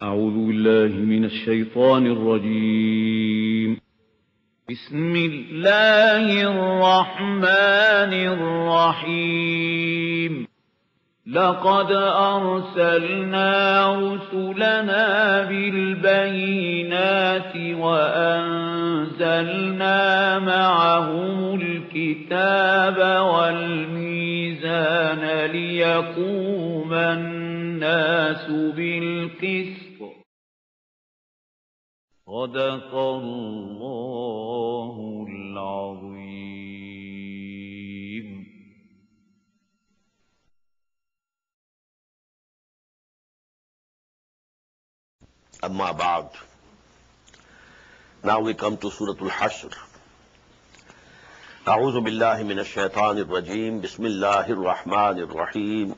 أعوذ بالله من الشيطان الرجيم. بسم الله الرحمن الرحيم. لقد أرسلنا رسلنا بالبينات وأنزلنا معهم الكتاب والميزان ليقوم الناس بالقسط. صدق الله العظيم. Amma ba'd. Now we come to Surah Al-Hashr. أعوذ بالله من الشيطان الرجيم. بسم الله الرحمن الرحيم.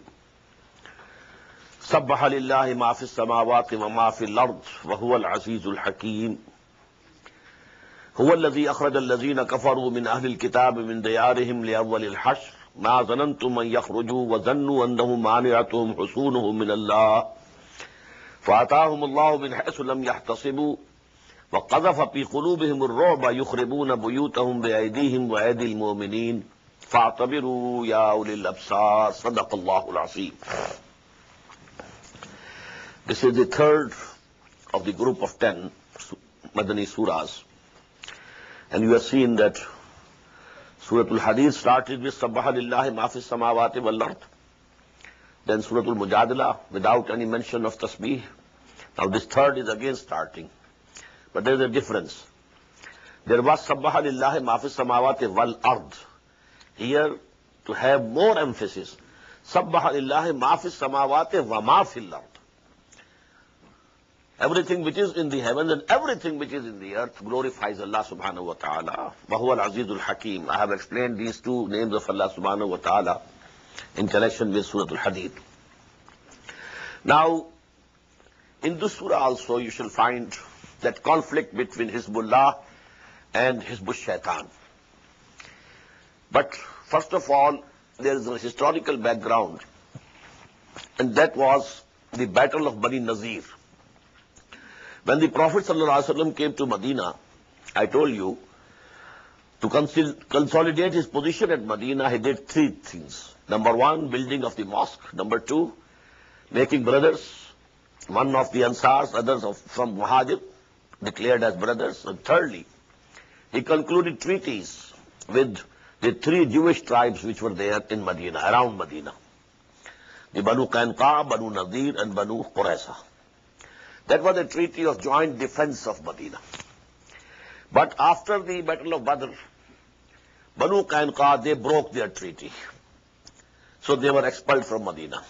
سبح لله ما في السماوات وما في الأرض وهو العزيز الحكيم. هو الذي أخرج الذين كفروا من أهل الكتاب من ديارهم لأول الحشر ما ظننتم أن يخرجوا وظنوا أنهم مانعتهم حصونهم من الله فأتاهم الله من حيث لم يحتسبوا وقذف في قلوبهم الرعب يخربون بيوتهم بأيديهم وأيدي المؤمنين فاعتبروا يا أولي الأبصار. صدق الله العظيم. This is the third of the group of 10 Madani surahs, and you have seen that Surah Al-Hadid started with Sabbaha lillahi ma fi samawati wal ard. Then Surah Al-Mujadila without any mention of tasbih. Now this third is again starting. But there is a difference. There was Sabbaha lillahi ma fi samawati wal ard. Here, to have more emphasis, Sabbaha lillahi ma fi samawati wa ma fil ard. Everything which is in the heavens and everything which is in the earth glorifies Allah subhanahu wa ta'ala. Wa huwa al-azizul hakim. I have explained these two names of Allah subhanahu wa ta'ala in connection with Surah Al-Hadid. Now, in this surah also you shall find that conflict between Hizbullah and Hizbul Shaitan. But first of all, there is a historical background, and that was the battle of Bani Nazir. When the Prophet ﷺ came to Medina, I told you, to consolidate his position at Medina, he did three things. Number one, building of the mosque. Number two, making brothers, one of the Ansars, others from Muhajir, declared as brothers. And thirdly, he concluded treaties with the three Jewish tribes which were there in Medina, around Medina. The Banu Qainqa, Banu Nadir, and Banu Qurayza. That was a treaty of joint defense of Medina. But after the Battle of Badr, Banu Qainqa, they broke their treaty. So they were expelled from Medina.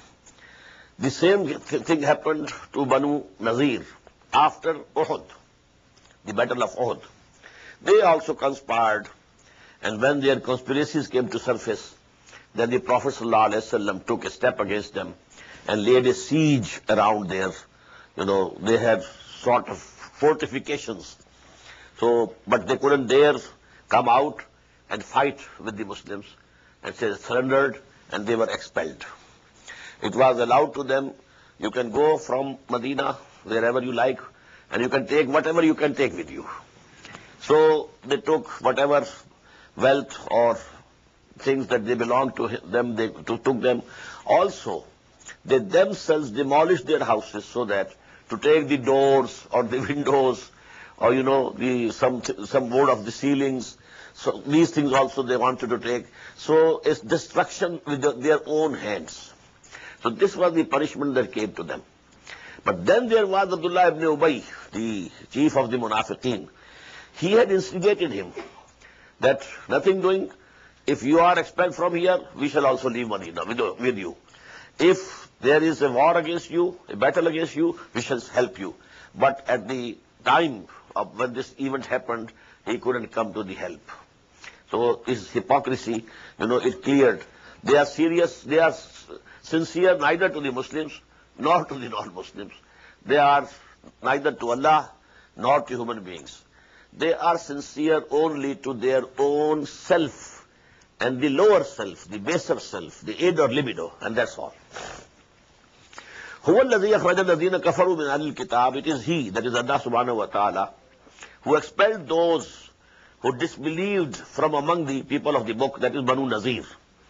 The same thing happened to Banu Nazir after Uhud, the Battle of Uhud. They also conspired, and when their conspiracies came to surface, then the Prophet ﷺ took a step against them and laid a siege around there. They had sort of fortifications. So, but they couldn't dare come out and fight with the Muslims, and they surrendered and they were expelled. It was allowed to them, you can go from Medina wherever you like, and you can take whatever you can take with you. So they took whatever wealth or things that they belonged to them, they took them. Also, they themselves demolished their houses so that to take the doors or the windows or some wood of the ceilings. So these things also they wanted to take. So it's destruction with their own hands. So this was the punishment that came to them. But then there was Abdullah ibn Ubay, the chief of the Munafiqeen. He had instigated him that nothing doing, if you are expelled from here, we shall also leave Medina with you. If there is a war against you, a battle against you, we shall help you. But at the time of when this event happened, he couldn't come to the help. So his hypocrisy, it cleared. They are serious, they are sincere neither to the Muslims nor to the non-Muslims. They are neither to Allah nor to human beings. They are sincere only to their own self and the lower self, the baser self, the id or libido, and that's all. هو الذي أخرج الذين كفروا من أهل الكتاب. It is he, that is Allah subhanahu wa ta'ala, who expelled those who disbelieved from among the people of the book, that is Banu Nazir.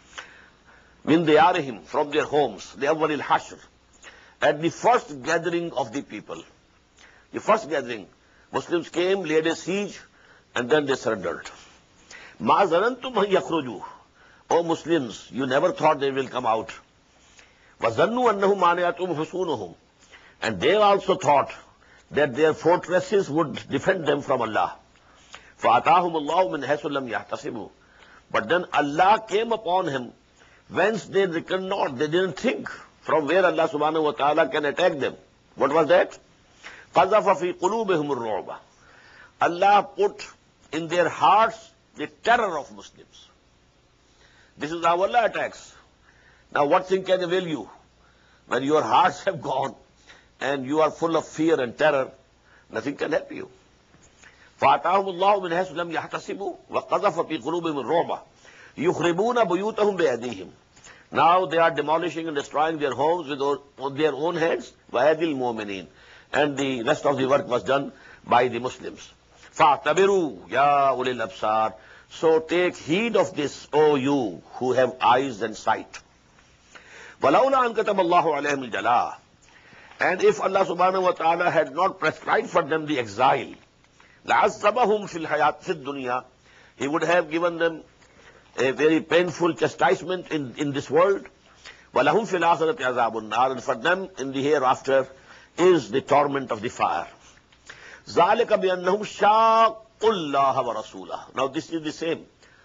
Min diyarihim, from their homes, the awwal al-hashr, at the first gathering of the people. The first gathering, Muslims came, laid a siege, and then they surrendered. Ma zanantum an yakhruju. O Muslims, you never thought they will come out. وَظَنُّوا أَنَّهُمْ مَانِعَتُهُمْ حُصُونُهُمْ. And they also thought that their fortresses would defend them from Allah. فَأَتَاهُمُ اللَّهُ مِنْ حَيْثُ لَمْ يَحْتَسِبُوا. But then Allah came upon him whence they reckoned not. They didn't think from where Allah subhanahu wa ta'ala can attack them. What was that? قَذَفَ فِي قُلُوبِهِمُ الرُّعْبَ. Allah put in their hearts the terror of Muslims. This is how Allah attacks. Now what thing can avail you? When your hearts have gone and you are full of fear and terror, nothing can help you. فَأَتَاهُمُ اللَّهُ مِنْ حَيْثُ لَمْ يَحْتَسِبُوا وَقَذَفَ فِي قُلُوبِهِمُ الرُّعْبَ يُخْرِبُونَ بُيُوتَهُمْ بِأَيْدِيهِمْ. Now they are demolishing and destroying their homes with their own hands. وَأَيْدِي الْمُؤْمِنِينَ. And the rest of the work was done by the Muslims. فَاعْتَبِرُوا يَا أُولِي الْأَبْصَارِ. So take heed of this, O you who have eyes and sight. وَلَوْلَا أَنْ كَتَبَ اللَّهُ عَلَيْهِمُ الْجَلَاءَ. And if Allah subhanahu wa ta'ala had not prescribed for them the exile, لَعَذَّبَهُمْ فِي الدُّنْيَا. He would have given them a very painful chastisement in this world. وَلَهُمْ فِي الْآخِرَةِ عَذَابُ النَّارِ. And for them in the hereafter is the torment of the fire. ذَلِكَ بِأَنَّهُمْ شَاقُّوا اللَّهَ وَرَسُولَهُ. Now this is the same.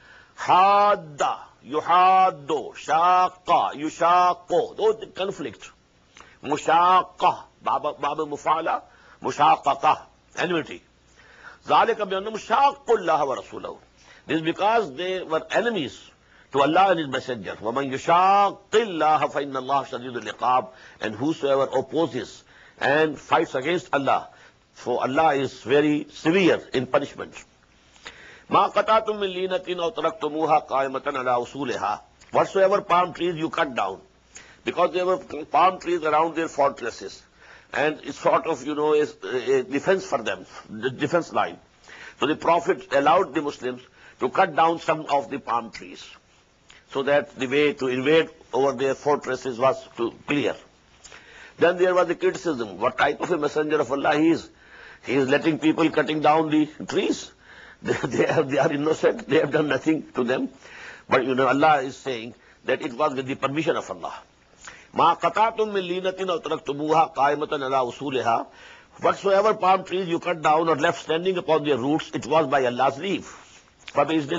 حَادَّ يُحَادُّ شَاقَّ يُشَاقُّ. Those the conflict. مُشَاقَّ بَابَ مُفَعْلَ مُشَاقَّةَ enmity. ذَلِكَ بِأَنَّهُمْ شَاقُّوا اللَّهَ وَرَسُولَهُ. This is because they were enemies to Allah and His Messenger. وَمَنْ يُشَاقِّ اللَّهَ فَإِنَّ اللَّهَ شَدِيدُ الْعِقَابِ. And whosoever opposes and fights against Allah, for Allah is very severe in punishment. مَا قَطَعْتُم مِّن لِينَةٍ أَوْ تَرَكْتُمُوهَا قَائِمَةً عَلَىٰ أُصُولِهَا. Whatsoever palm trees you cut down, because there were palm trees around their fortresses, and it's sort of, a defense for them, the defense line. So the Prophet allowed the Muslims to cut down some of the palm trees, so that the way to invade over their fortresses was clear. Then there was the criticism. What type of a messenger of Allah he is? He is letting people cutting down the trees. They are innocent. They have done nothing to them. But Allah is saying that it was with the permission of Allah. مَا قَطَعْتُم مِّن لِينَةٍ أَوْ تَرَكْتُمُوهَا قَائِمَةً عَلَىٰ أُصُولِهَا. Whatsoever palm trees you cut down or left standing upon their roots, it was by Allah's leave. فَبِإِذْنِ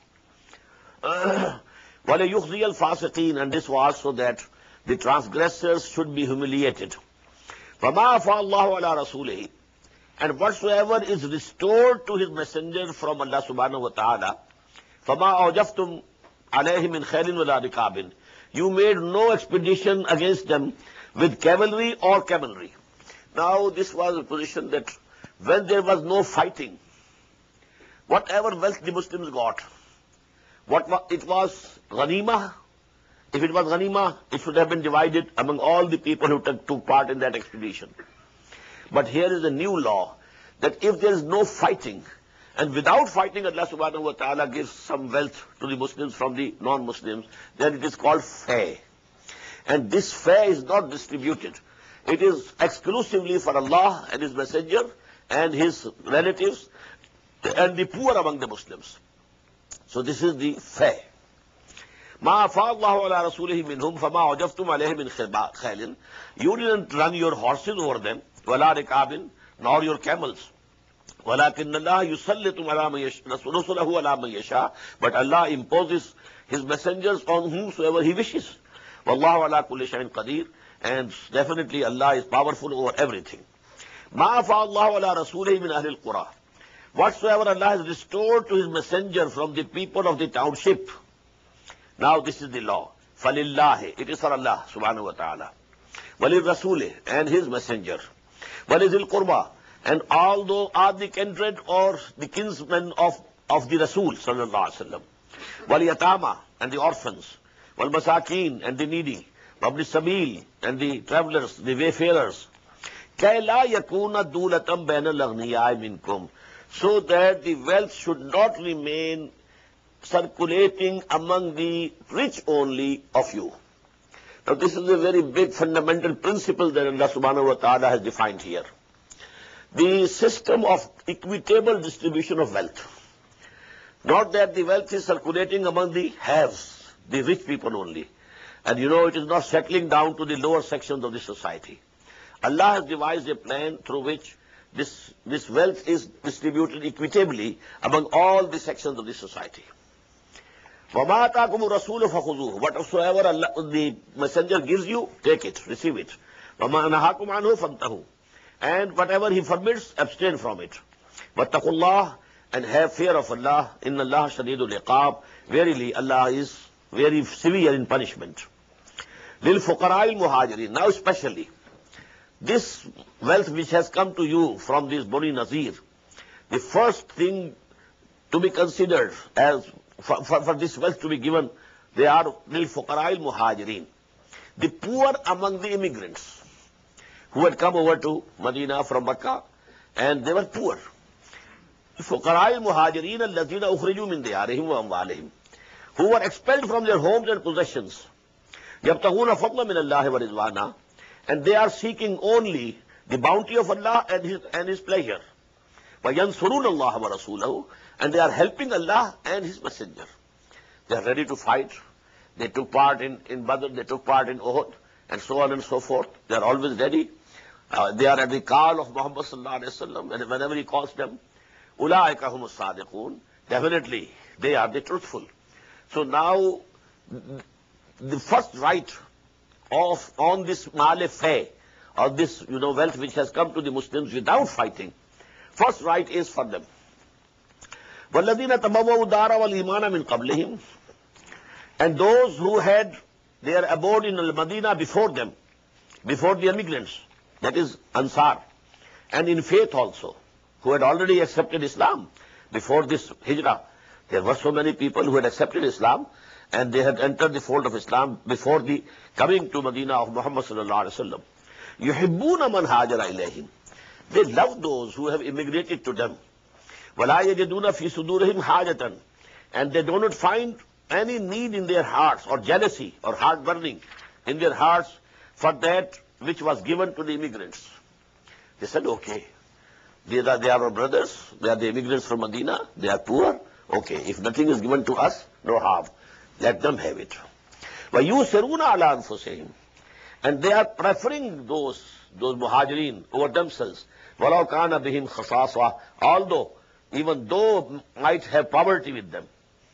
اللَّهِ. وَلَيُخْزِيَ الْفَاسِقِينَ. And this was so that the transgressors should be humiliated. فَمَا أَفَاءَ اللَّهُ عَلَىٰ رَسُولِهِ. And whatsoever is restored to his messenger from Allah subhanahu wa ta'ala, فَمَا أَوْجَفْتُمْ عَلَيْهِ مِنْ خَيْلٍ وَلَا رِكَابٍ. You made no expedition against them with cavalry or camelry. Now this was a position that when there was no fighting, whatever wealth the Muslims got, it was ghanima. If it was ghanima, it should have been divided among all the people who took part in that expedition. But here is a new law that if there is no fighting, and without fighting Allah subhanahu wa ta'ala gives some wealth to the Muslims from the non-Muslims, then it is called fay. And this fay is not distributed. It is exclusively for Allah and His Messenger and His relatives and the poor among the Muslims. So this is the fay. مَا أَفَاءَ اللَّهُ عَلَىٰ رَسُولِهِ مِنْهُمْ فَمَا عَجَفْتُمْ عَلَيْهِ مِنْ خَيْلٍ. You didn't run your horses over them, وَلَا رِكَابٍ, nor your camels. وَلَكِنَّ اللَّهَ يُسَلِّطُ رَسُولَهُ عَلَىٰ مَن يَشَاءُ. But Allah imposes His messengers on whomsoever He wishes. وَاللَّهُ عَلَىٰ كُلِّ شَيْءٍ قَدِيرٌ. And definitely Allah is powerful over everything. مَا أَفَاءَ اللَّهُ عَلَىٰ رَسُولِهِ مِنْ أَهْلِ الْقُرَىٰ. Whatsoever Allah has restored to His messenger from the people of the township. Now this is the law. فَلِلَّهِ. It is for Allah subhanahu wa ta'ala. وَلِلرَّسُولِ. And His messenger. وَلِذِي الْقُرْبَى. And although are the kindred or the kinsmen of the Rasul sallallahu alaihi wasallam. وَالْيَتَامَى. And the orphans. وَالْمَسَاكِينَ. And the needy. of the sabil and the travelers, the wayfarers, كَيْ لَا يَكُونَ دُولَةً بَيْنَ الْأَغْنِيَاءِ مِنْكُمْ, so that the wealth should not remain circulating among the rich only of you. Now this is a very big fundamental principle that Allah subhanahu wa ta'ala has defined here. The system of equitable distribution of wealth. Not that the wealth is circulating among the haves, the rich people only. And you know, it is not settling down to the lower sections of the society. Allah has devised a plan through which this wealth is distributed equitably among all the sections of the society. وَمَا آتَاكُمُ الرَّسُولُ فَخُذُوهُ, whatsoever the messenger gives you, take it, receive it. وَمَا نَهَاكُمْ عَنْهُ فَانْتَهُوا, and whatever he forbids, abstain from it. وَاتَّقُوا اللَّهَ, and have fear of Allah. إِنَّ اللَّهَ شَدِيدُ الْعِقَابِ, verily Allah is very severe in punishment. لِلْفُقَرَاءِ الْمُهَاجِرِينَ, now especially this wealth which has come to you from this Bani Nazir, the first thing to be considered as for this wealth to be given, they are لِلْفُقَرَاءِ الْمُهَاجِرِينَ, the poor among the immigrants who had come over to Medina from Makkah, and they were poor. فُقَرَاءِ الْمُهَاجِرِينَ الَّذِينَ أُخْرِجُوا مِنْ دِيَارِهِمْ وَأَمْوَالِهِمْ, who were expelled from their homes and possessions. يَبْتَغُونَ فَضْلًا مِنَ اللَّهِ وَرِضْوَانًا, and they are seeking only the bounty of Allah and His pleasure. وَيَنْصُرُونَ اللَّهَ وَرَسُولَهُ, and they are helping Allah and His Messenger. They are ready to fight. They took part in Badr, they took part in Uhud, and so on and so forth. They are always ready. They are at the call of Muhammad sallallahu alaihi wasallam, and whenever he calls them, أُولَٰئِكَ هُمُ الصَّادِقُونَ, definitely they are the truthful. So now, the first right on this male-fay, or this wealth which has come to the Muslims without fighting, first right is for them. وَالَّذِينَ تَبَوَّأُوا الدَّارَ وَالْإِيمَانَ مِنْ قَبْلِهِمْ, and those who had their abode in Al-Madinah before them, before the immigrants, that is Ansar, and in faith also, who had already accepted Islam before this Hijrah. There were so many people who had accepted Islam, and they had entered the fold of Islam before the coming to Medina of Muhammad sallallahu alaihi wasallam. يُحِبُّونَ مَنْ هَاجَرَ إِلَيْهِمْ, they love those who have immigrated to them. وَلَا يَجِدُونَ فِي صُدُورِهِمْ حَاجَةً, and they do not find any need in their hearts, or jealousy, or heart-burning in their hearts for that which was given to the immigrants. They said, okay, they are our brothers, they are the immigrants from Medina, they are poor, okay, if nothing is given to us, no harm, let them have it. وَيُؤْثِرُونَ عَلَىٰ أَنفُسِهِمْ, and they are preferring those muhajirin over themselves. وَلَوْ كَانَ بِهِمْ خَصَاصَةٌ, although, even though might have poverty with them.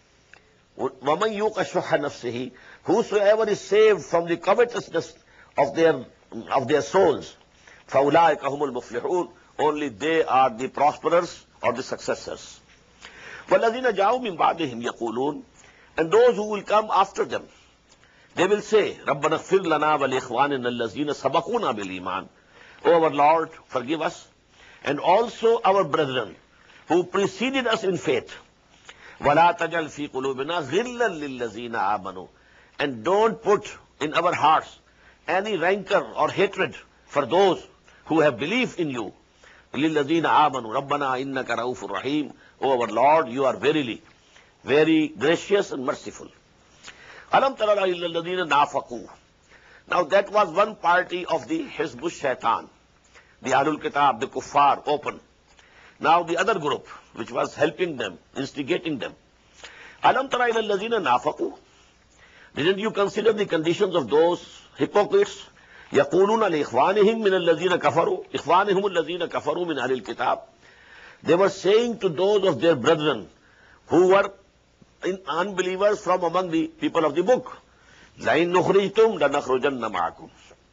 وَمَنْ يُوقَ شُحَّ نَفْسِهِ, whosoever is saved from the covetousness of their souls, فَأُولَٰئِكَ هُمُ الْمُفْلِحُونَ, only they are the prosperers or the successors. وَالَّذِينَ جَاءُوا مِنْ بَعْدِهِمْ يَقُولُونَ, and those who will come after them, they will say, رَبَّنَا اغْفِرْ لَنَا وَلِإِخْوَانِنَا الَّذِينَ سَبَقُونَا بِالْإِيمَانِ, O our Lord, forgive us, and also our brethren who preceded us in faith. وَلَا تَجْعَلْ فِي قُلُوبِنَا غِلًّا لِلَّذِينَ آمَنُوا, and don't put in our hearts any rancor or hatred for those who have believed in you. لِلَّذِينَ آمَنُوا رَبَّنَا إِنَّكَ رَءُوفٌ رَحِيمٌ, O our Lord, you are verily very gracious and merciful. أَلَمْ تَرَ إِلَّا الَّذِينَ نَافَقُوا, now that was one party of the Hizb Shaitan, the Ahlul Kitab, the Kuffar, open. Now the other group, which was helping them, instigating them. أَلَمْ تَرَ إِلَّا الَّذِينَ نَافَقُوا, didn't you consider the conditions of those hypocrites? يَقُولُونَ لِإِخْوَانِهِمْ مِنَ الَّذِينَ كَفَرُوا إِخْوَانِهُمُ الَّذِينَ كَفَرُوا مِنْ أَهْلِ الْكِتَابِ, they were saying to those of their brethren who were unbelievers from among the people of the book, لَإِن نُخْرِجْتُمْ لَنَخْرُجَنَّ مَعَكُمْ,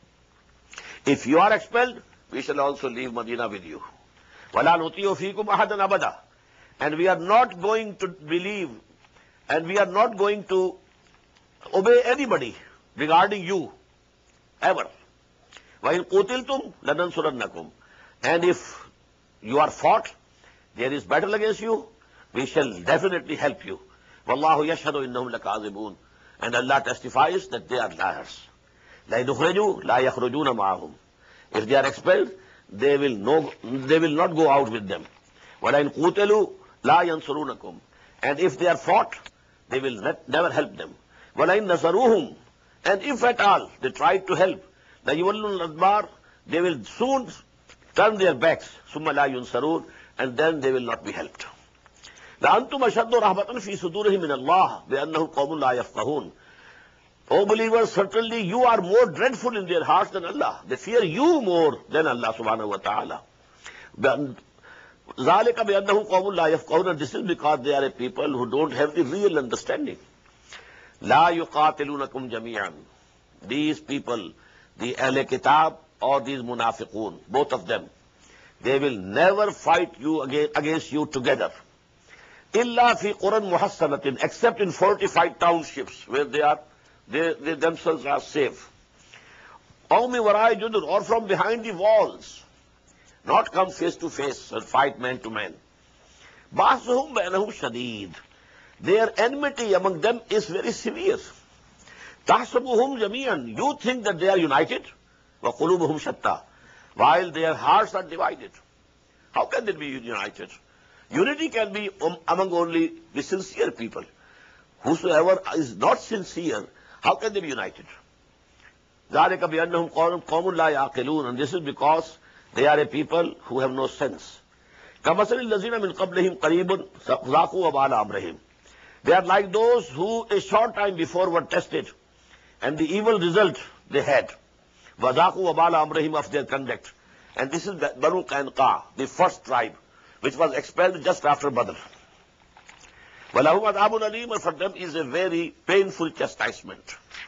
if you are expelled, we shall also leave Medina with you. وَلَا نُطِيعُ فِيكُمْ أَحَدًا أَبَدًا, and we are not going to believe, and we are not going to obey anybody regarding you, ever. وَإِن قُتِلْتُمْ لَنَنْصُرَنَّكُمْ, and if you are fought, there is battle against you, we shall definitely help you. وَاللَّهُ يَشْهَدُ إِنَّهُمْ لَكَاذِبُونَ, and Allah testifies that they are liars. لَإِنْ أُخْرِجُوا لَا يَخْرُجُونَ مَعَهُمْ. If they are expelled, they will not go out with them. وَلَئِنْ قُوتِلُوا لَا يَنْصُرُونَكُمْ. And if they are fought, they will never help them. وَلَئِنْ نَصَرُوهُمْ. And if at all they try to help, لَيُوَلُّونَ الْأَدْبَارَ. They will soon turn their backs. ثُمَّ لَا يُنْصَرُونَ. And then they will not be helped. لَأَنْتُمْ أَشَدُّ رَهْبَةً فِي صُدُورِهِمْ مِنَ اللَّهِ بِأَنَّهُمْ قَوْمٌ لَا يَفْقَهُونَ. O believers, certainly you are more dreadful in their hearts than Allah. They fear you more than Allah subhanahu wa ta'ala. ذَلِكَ بِأَنَّهُمْ قَوْمٌ لَا يَفْقَهُونَ. This is because they are a people who don't have the real understanding. لَا يُقَاتِلُونَكُمْ جَمِيعًا. These people, the Ahl Kitab or these Munafiqun, both of them, they will never fight you against you together. إِلَّا فِي قُرًى مُحَصَّنَةٍ. Except in fortified townships where they themselves are safe. أَوْ مِنْ وَرَاءِ جُدُرٍ. Or from behind the walls. Not come face to face and fight man to man. بَعْثُهُمْ بَيْنَهُمْ شَدِيدٌ. Their enmity among them is very severe. تَحْسَبُهُمْ جَمِيعًا. You think that they are united. وَقُلُوبُهُمْ شَتَّى. While their hearts are divided. How can they be united? Unity can be among only the sincere people. Whosoever is not sincere, how can they be united? ذَلِكَ بِأَنَّهُمْ قَوْمٌ لَا يَعْقِلُونَ. And this is because they are a people who have no sense. كَمَثَلِ الَّذِينَ مِنْ قَبْلِهِمْ قَرِيبٌ ذَاقُوا وَبَالَ أَمْرِهِمْ. They are like those who a short time before were tested, and the evil result they had. وَذَاقُوا وَبَالَ أَمْرِهِمْ, of their conduct. And this is Banu Qaynuqa, the first tribe, which was expelled just after Badr. وَلَهُمْ عَذَابٌ أَلِيمٌ. And for them is a very painful chastisement.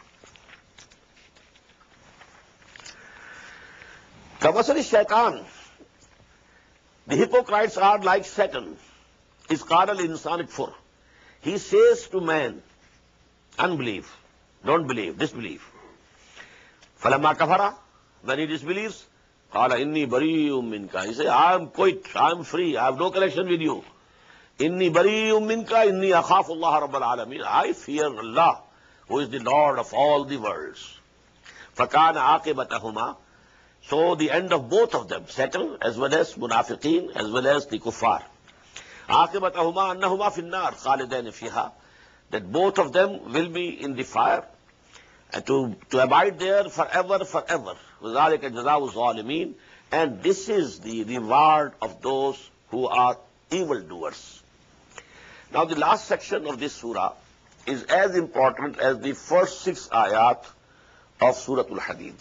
كَمَثَلِ الشَّيْطَانِ. The hypocrites are like Satan. إِذْ قَالَ الْإِنسَانُ اكْفُرْ. He says to man, unbelieve, don't believe, disbelieve. فَلَمَّا كَفَرَ. When he disbelieves, قَالَ إِنِّي بَرِيءٌ مِّنْكَ. He says, I am quit, I am free, I have no connection with you. إِنِّي بَرِيءٌ مِّنْكَ إِنِّي أَخَافُ اللَّهَ رَبَّ الْعَالَمِينَ. I fear Allah, who is the Lord of all the worlds. فَكَانَ عَاقِبَتَهُمَا. So the end of both of them, Satan as well as Munafiqeen as well as the Kuffar. عَاقِبَتَهُمَا أَنَّهُمَا فِي النَّارِ خَالِدَيْنِ فِيهَا. That both of them will be in the fire and to abide there forever, forever. وَذَلِكَ جَزَاءُ الظَّالِمِينَ. And this is the reward of those who are evildoers. Now the last section of this surah is as important as the first 6 ayat of Surah Al-Hadid.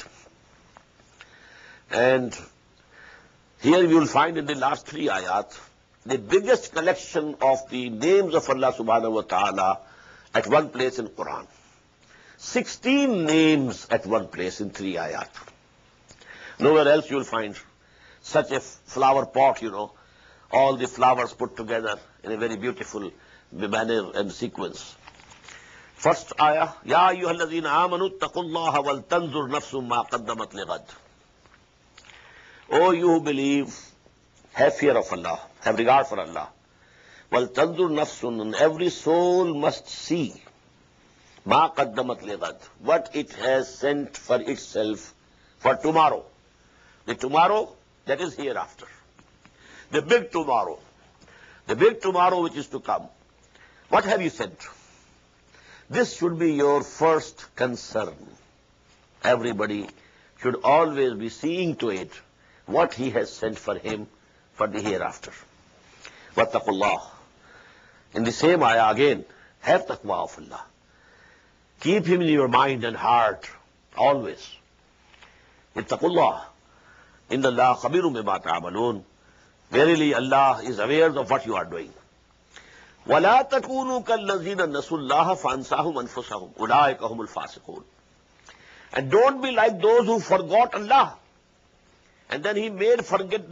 And here you will find in the last 3 ayat the biggest collection of the names of Allah subhanahu wa ta'ala at one place in Quran. 16 names at one place in 3 ayat. Nowhere else you will find such a flower pot, all the flowers put together in a very beautiful manner and sequence. First ayah, Ya ayyuhalladhina amanu taqullaha wal tanzur nafsum ma qaddamat lighad. O you who believe, have fear of Allah, have regard for Allah. Wal tanzur nafsun, and every soul must see ma qaddamat lighad, what it has sent for itself for tomorrow. The tomorrow that is hereafter. The big tomorrow which is to come. What have you sent? This should be your first concern. Everybody should always be seeing to it what he has sent for him for the hereafter. Wattaqullah. In the same ayah again, have taqwa of Allah. Keep him in your mind and heart always. Ittaqullah. Inna Allah khabirun bima ta'malun. Verily Allah is aware of what you are doing. وَلَا تَكُونُوا كَالَّذِينَ نَسُوا اللَّهَ فَأَنْسَاهُمْ أَنفُسَهُمْ أُولَٰئِكَ هُمُ الْفَاسِقُونَ. And don't be like those who forgot Allah, and then He made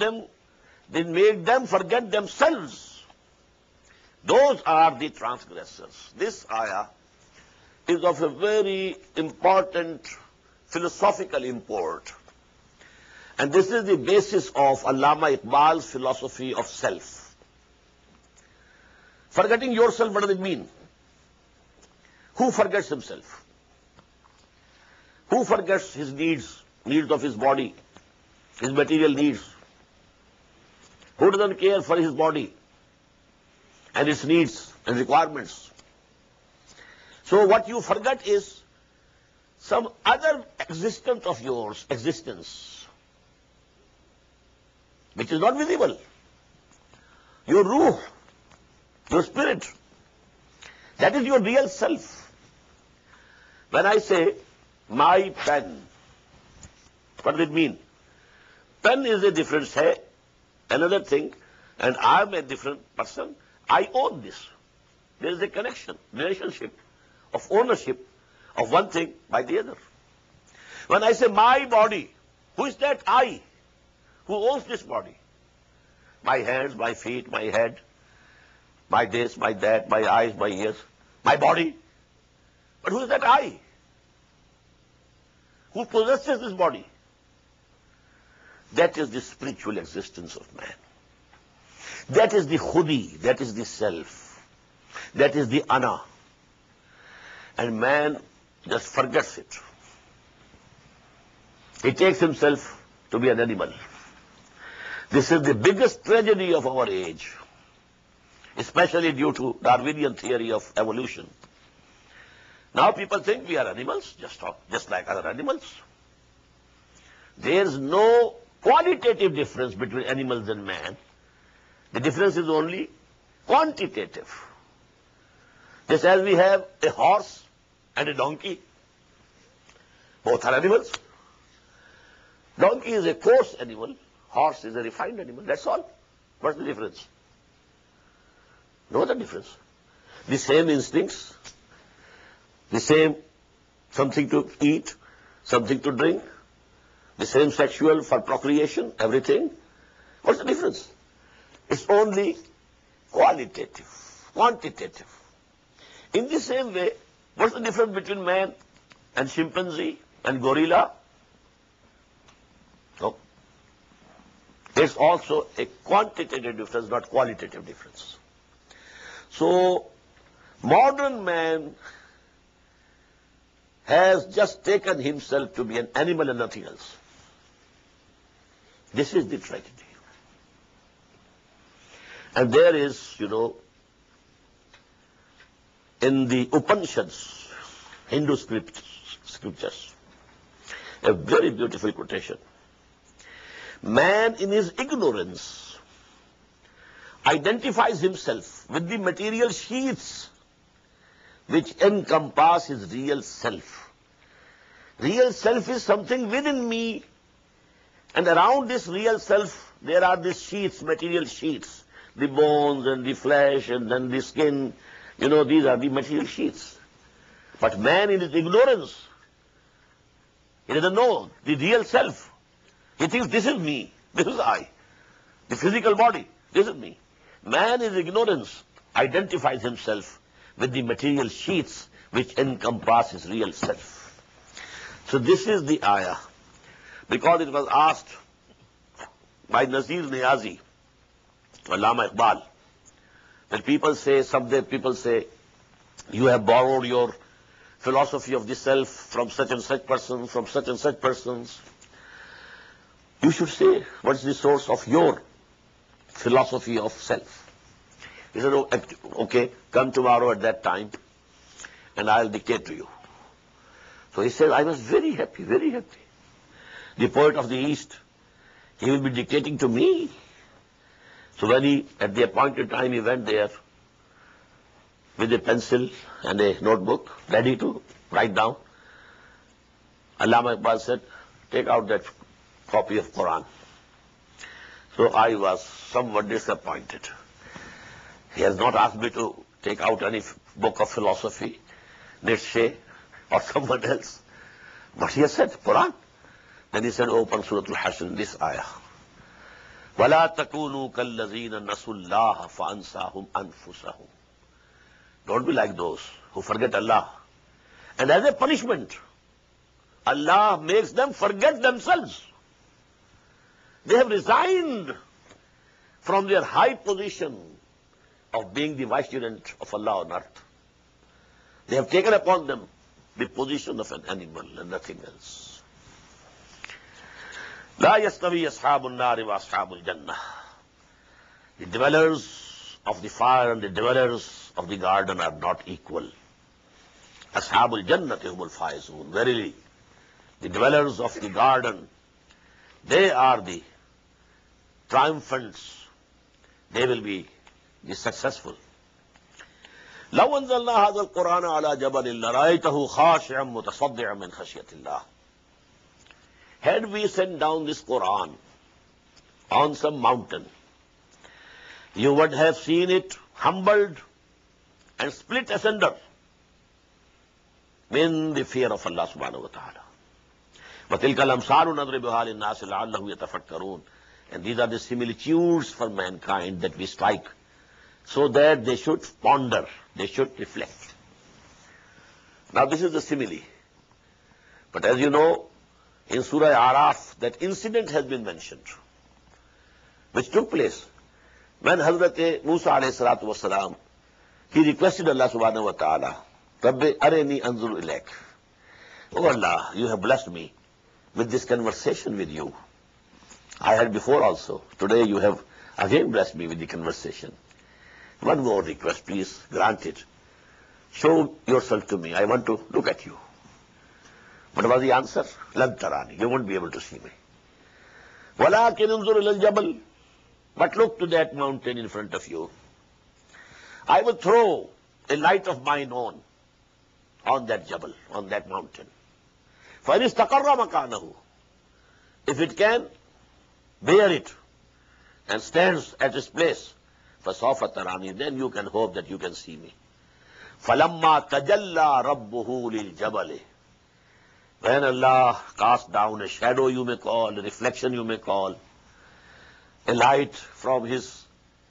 them forget themselves. Those are the transgressors. This ayah is of a very important philosophical import. And this is the basis of Allama Iqbal's philosophy of self. Forgetting yourself, what does it mean? Who forgets himself? Who forgets his needs of his body, his material needs? Who doesn't care for his body and its needs and requirements? So what you forget is some other existence of yours, which is not visible. Your ruh, your spirit, that is your real self. When I say, my pen, what does it mean? Pen is a difference, another thing, and I am a different person. I own this. There is a connection, relationship of ownership of one thing by the other. When I say my body, who is that I? Who owns this body? My hands, my feet, my head, my this, my that, my eyes, my ears, my body. But who is that I? Who possesses this body? That is the spiritual existence of man. That is the khudi, that is the self, that is the ana. And man just forgets it. He takes himself to be an animal. This is the biggest tragedy of our age, especially due to Darwinian theory of evolution. Now people think we are animals, just like other animals. There is no qualitative difference between animals and man. The difference is only quantitative. Just as we have a horse and a donkey, both are animals. Donkey is a coarse animal, horse is a refined animal. That's all. What's the difference? No other difference. The same instincts, the same something to eat, something to drink, the same sexual for procreation, everything. What's the difference? It's only qualitative, quantitative. In the same way, what's the difference between man and chimpanzee and gorilla? No. There's also a quantitative difference, not qualitative difference. So, modern man has just taken himself to be an animal and nothing else. This is the tragedy. And there is, in the Upanishads, Hindu scriptures, a very beautiful quotation. Man in his ignorance identifies himself with the material sheaths which encompass his real self. Real self is something within me, and around this real self there are these sheaths, material sheaths, the bones and the flesh and then the skin. These are the material sheaths. But man in his ignorance, he doesn't know the real self. He thinks this is me, this is I, the physical body, this is me. Man in ignorance identifies himself with the material sheaths which encompass his real self. So this is the ayah, because it was asked by Nazir Niazi, Allama Iqbal, when people say, you have borrowed your philosophy of the self from such and such persons, from such and such persons. You should say, what is the source of your philosophy of self? He said, okay, come tomorrow at that time, and I'll dictate to you. So he said, I was very happy, very happy. The poet of the East, he will be dictating to me. So when at the appointed time, he went there with a pencil and a notebook, ready to write down. Allama Iqbal said, take out that copy of Quran. So I was somewhat disappointed. He has not asked me to take out any book of philosophy, Nietzsche or someone else. But he has said Quran. Then he said, open Surah Al-Hashr, this ayah. وَلَا تَكُونُوا كَالَّذِينَ نَسُوا اللَّهَ فَأَنْسَاهُمْ أَنفُسَهُمْ. Don't be like those who forget Allah. And as a punishment, Allah makes them forget themselves. They have resigned from their high position of being the vicegerent of Allah on earth. They have taken upon them the position of an animal and nothing else. لا يستوي أصحاب النار وأصحاب الجنة. The dwellers of the fire and the dwellers of the garden are not equal. أصحاب الجنة هم الفائزون. Verily, the dwellers of the garden, they are the triumphants. They will be the successful. لو أنزلنا هذا القرآن على جبل لرأيته خاشعا متصدعا من خشية الله. Had we sent down this Quran on some mountain, you would have seen it humbled and split asunder in the fear of Allah subhanahu wa ta'ala. وَتِلْكَ الْأَمْثَالُ نَضْرِبُهَا لِلنَّاسِ لَعَلَّهُمْ يَتَفَكَّرُونَ. And these are the similitudes for mankind that we strike, so that they should ponder, they should reflect. Now this is the simile. But as you know, in Surah Araf, that incident has been mentioned, which took place when Hazrat Musa alayhi salatu wasalam, he requested Allah subhanahu wa ta'ala, Rabbi arini anzur ilaik. Oh Allah, you have blessed me with this conversation with you. I had before also. Today you have again blessed me with the conversation. One more request, please, grant it. Show yourself to me. I want to look at you. What was the answer? Lan tarani. You won't be able to see me. Walakin unzur ila al-jabal. But look to that mountain in front of you. I will throw a light of mine on that jabal, on that mountain. فَإِنِ اسْتَقَرَّ مَكَانَهُ. If it can bear it and stands at its place, فَسَوْفَ تَرَانِي, then you can hope that you can see me. فَلَمَّا تَجَلَّى رَبُّهُ لِلْجَبَلِ. When Allah cast down a shadow, you may call, a reflection you may call, a light from His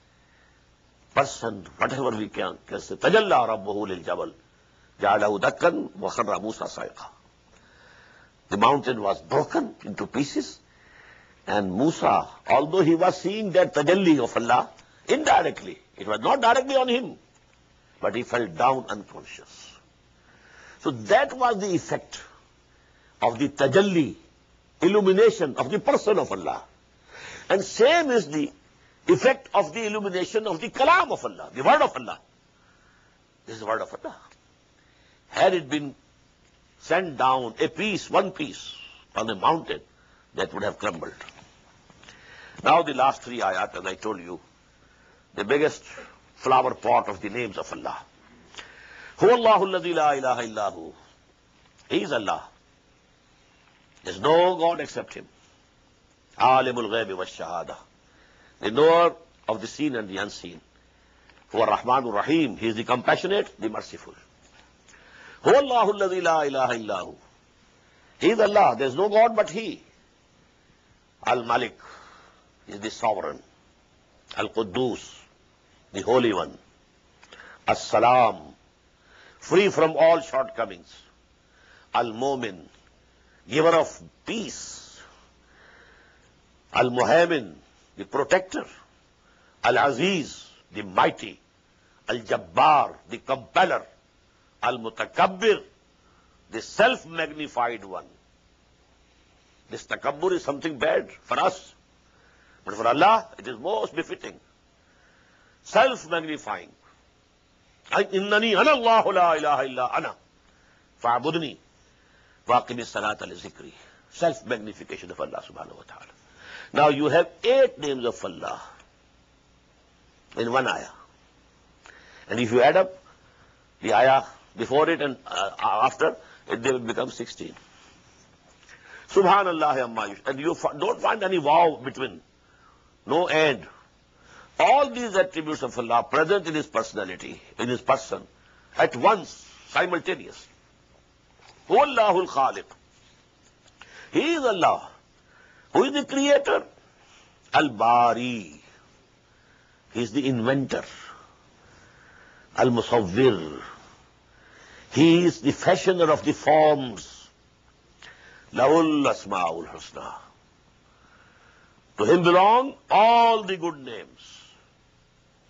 person, whatever we can say. تَجَلَّى رَبُّهُ لِلْجَبَلِ جَعَلَهُ دَكًّا وَخَرَّ مُوسَى صَيْقًا. The mountain was broken into pieces, and Musa, although he was seeing that tajalli of Allah, indirectly, it was not directly on him, but he fell down unconscious. So that was the effect of the tajalli, illumination of the person of Allah. And same is the effect of the illumination of the kalam of Allah, the word of Allah. This is the word of Allah. Had it been sent down a piece, one piece, on a mountain, that would have crumbled. Now the last three ayat, as I told you, the biggest flower pot of the names of Allah. Huwa Allahu alladhi la ilaha illahu. He is Allah. There is no God except Him. Alimul ghaibi wa shahada. The knower of the seen and the unseen. Huwa Rahmanur Rahim. He is the compassionate, the merciful. Huwa Allahu alladhi la ilaha illahu. He is Allah. There is no God but He. Al-Malik is the sovereign. Al-Quddus, the Holy One. As-Salam, free from all shortcomings. Al-Mu'min, giver of peace. Al-Muhaymin, the protector. Al-Aziz, the mighty. Al-Jabbar, the compeller. Al-Mutakabbir, the self-magnified one. This takabbur is something bad for us, but for Allah it is most befitting. Self-magnifying. Innani ana Allahu la ilaha illa ana fa'budni waqimi salata li zikri. Self-magnification of Allah subhanahu wa ta'ala. Now you have 8 names of Allah in one ayah. And if you add up the ayah before it and after, they will become 16. Subhanallah amma yush. And you don't find any wow between. No end. All these attributes of Allah present in His personality, in His person, at once, simultaneous. Huwa Allahul Khaliq. He is Allah. Who is the creator? Al-Bari. He is the inventor. Al-Musawwir. He is the fashioner of the forms. Lahul Asma'ul Husna. To Him belong all the good names.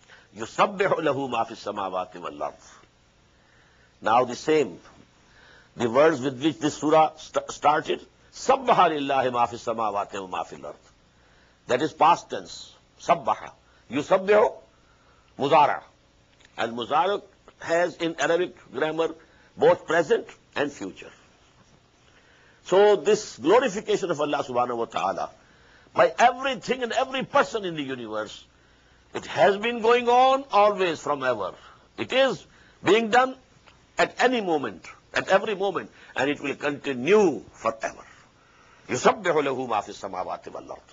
Yusabbihu lahu ma fis samawati wal ard. Now the same, the words with which this surah started, Sabbaha lillahi ma fis samawati wa ma fil ard. That is past tense. Sabbaha. Yusabbihu, mudara. And mudara has in Arabic grammar both present and future. So this glorification of Allah subhanahu wa ta'ala by everything and every person in the universe, it has been going on always from ever. It is being done at any moment, at every moment, and it will continue forever. يُسَبِّحُ لَهُ مَا فِي السَّمَاوَاتِ وَالْأَرْضِ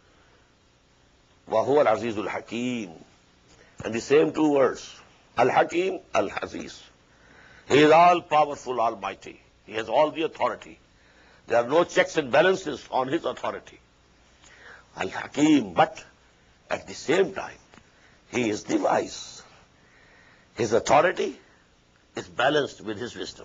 وَهُوَ الْعَزِيزُ الْحَكِيمُ. And the same two words, Al-Hakim, Al-Aziz. He is all-powerful, almighty. He has all the authority. There are no checks and balances on his authority. Al-Hakim, but at the same time, he is the wise. His authority is balanced with his wisdom.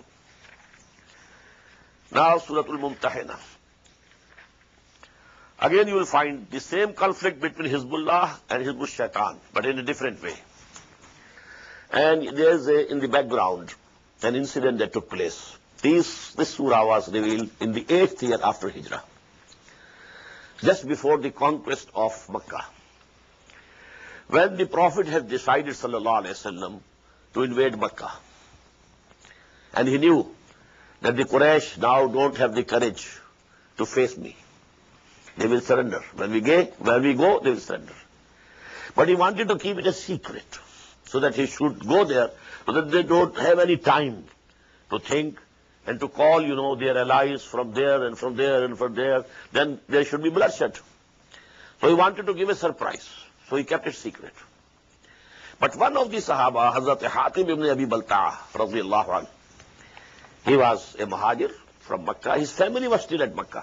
Now, Surah Al-Mumtahina. Again, you will find the same conflict between Hizbullah and Hizbul Shaitan, but in a different way. And there is in the background an incident that took place. This surah was revealed in the 8th year after Hijrah, just before the conquest of Makkah. When the Prophet had decided, sallallahu alaihi wasallam, to invade Makkah, and he knew that the Quraysh now don't have the courage to face me. They will surrender. When we go, they will surrender. But he wanted to keep it a secret, so that he should go there, so that they don't have any time to think and to call, their allies from there and from there and from there. Then there should be bloodshed. So he wanted to give a surprise. So he kept it secret. But one of the Sahaba, Hazrat Hatim ibn Abi Balta'a, radiyallahu anhu, he was a Muhajir from Makkah. His family was still at Makkah.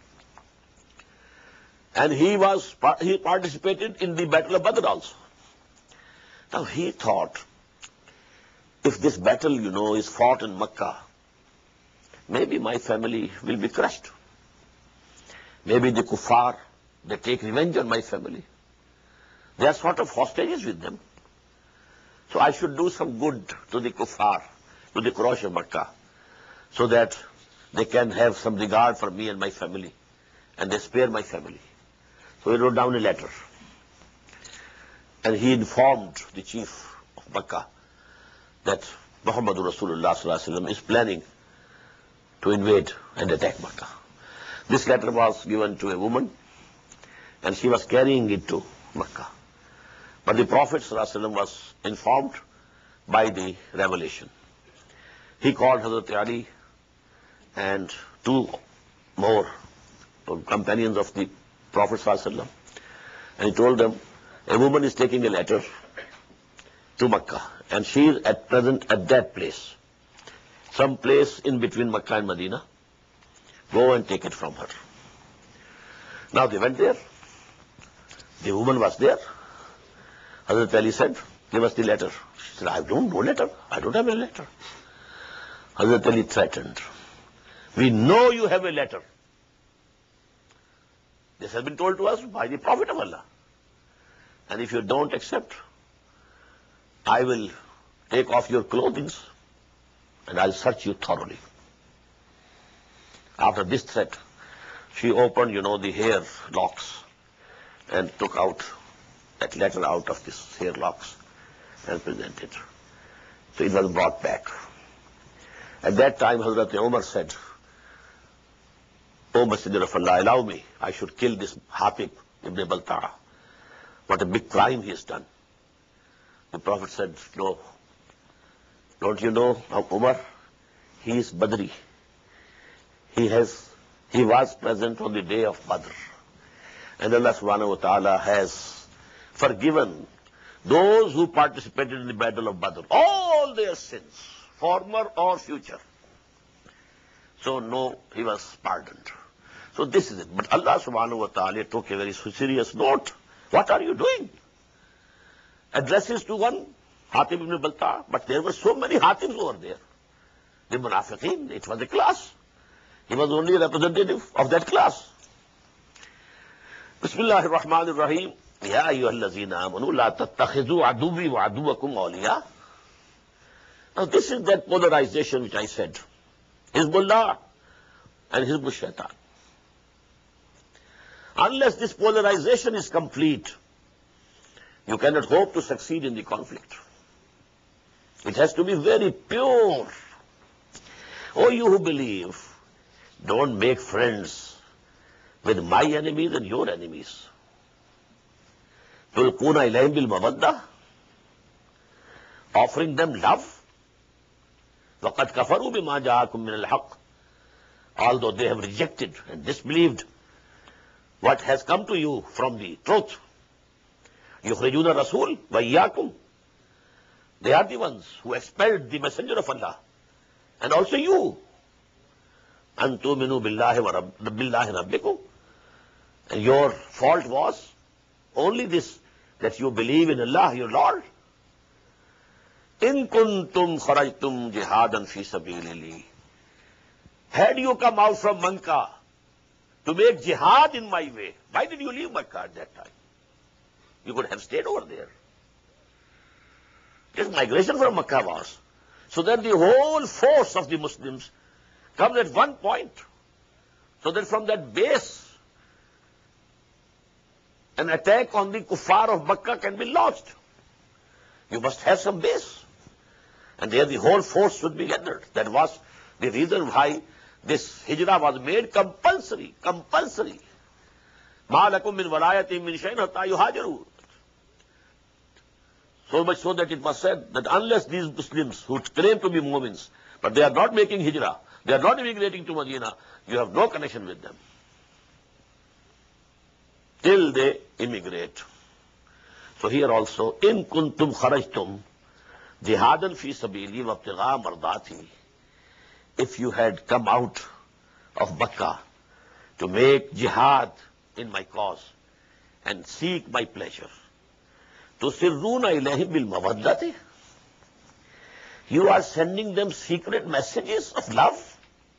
And he participated in the Battle of Badr also. Now he thought, if this battle, is fought in Makkah, maybe my family will be crushed. Maybe the kuffar, they take revenge on my family. They are sort of hostages with them. So I should do some good to the kuffar, to the Quraysh of Makkah, so that they can have some regard for me and my family, and they spare my family. So he wrote down a letter, and he informed the chief of Makkah that Muhammadur Rasulullah sallallahu alaihi wasallam is planning to invade and attack Makkah. This letter was given to a woman, and she was carrying it to Makkah. But the Prophet sallallahu alaihi wasallam was informed by the revelation. He called Hazrat Ali and two more companions of the Prophet sallallahu alaihi wasallam, and he told them, a woman is taking a letter to Makkah, and she is at present at that place, some place in between Makkah and Medina. Go and take it from her. Now they went there. The woman was there. Hazrat Ali said, give us the letter. She said, I don't know letter. I don't have a letter. Hazrat Ali threatened, we know you have a letter. This has been told to us by the Prophet of Allah. And if you don't accept, I will take off your clothing and I'll search you thoroughly. After this threat, she opened, the hair locks and took out that letter out of this hair locks and presented. So it was brought back. At that time, Hazrat Umar said, O Messenger of Allah, allow me, I should kill this Hatib ibn Balta'a. What a big crime he has done. The Prophet said, no. Don't you know, Umar? He is Badri. He was present on the day of Badr. And Allah subhanahu wa ta'ala has forgiven those who participated in the battle of Badr, all their sins, former or future. So no, he was pardoned. So this is it. But Allah subhanahu wa ta'ala took a very serious note. What are you doing? Addresses to one, Hatib ibn Balta'a, but there were so many Hatims over there. The Munafiqeen, it was a class. He was only a representative of that class. Bismillahir Rahmanir Rahim. Ya ayyuhallazina amanu la tattakhidhu aduwwi wa aduwwakum awliya. Now this is that polarization which I said Hizbullah and Hizbul Shaitan. Unless this polarization is complete, you cannot hope to succeed in the conflict. It has to be very pure. Oh, you who believe, don't make friends with my enemies and your enemies. Tulquna ilayhim bil mawaddah, offering them love. وَقَدْ كَفَرُوا بِمَا جَاءَكُم مِّنَ الْحَقِّ, although they have rejected and disbelieved what has come to you from the truth. يُخْرِجُونَ الرَّسُولَ وَإِيَّاكُمْ, they are the ones who expelled the messenger of Allah, and also you. أَن تُؤْمِنُوا بِاللَّهِ رَبِّكُمْ, and your fault was only this, that you believe in Allah, your Lord. إِن كُنتُمْ خَرَجْتُمْ جِهَادًا فِي سَبِيلِي, had you come out from Makkah to make jihad in my way, why did you leave Makkah at that time? You could have stayed over there. This migration from Makkah was so that the whole force of the Muslims comes at one point, so that from that base an attack on the kuffar of Makkah can be launched. You must have some base, and there the whole force should be gathered. That was the reason why this hijrah was made compulsory. Compulsory. مَا لَكُم مِّن وَلَايَةٍ مِّن شَيْءٍ حَتَّى يُهَاجِرُوا. So much so that it was said that unless these Muslims who claim to be Mu'mins, but they are not making hijrah, they are not immigrating to Medina, you have no connection with them till they immigrate. So here also, in kuntum kharajtum jihadan fi sabili wa ibtigha mardati, if you had come out of Makkah to make jihad in my cause and seek my pleasure, tusirruna ilayhim bil mawaddati, you are sending them secret messages of love.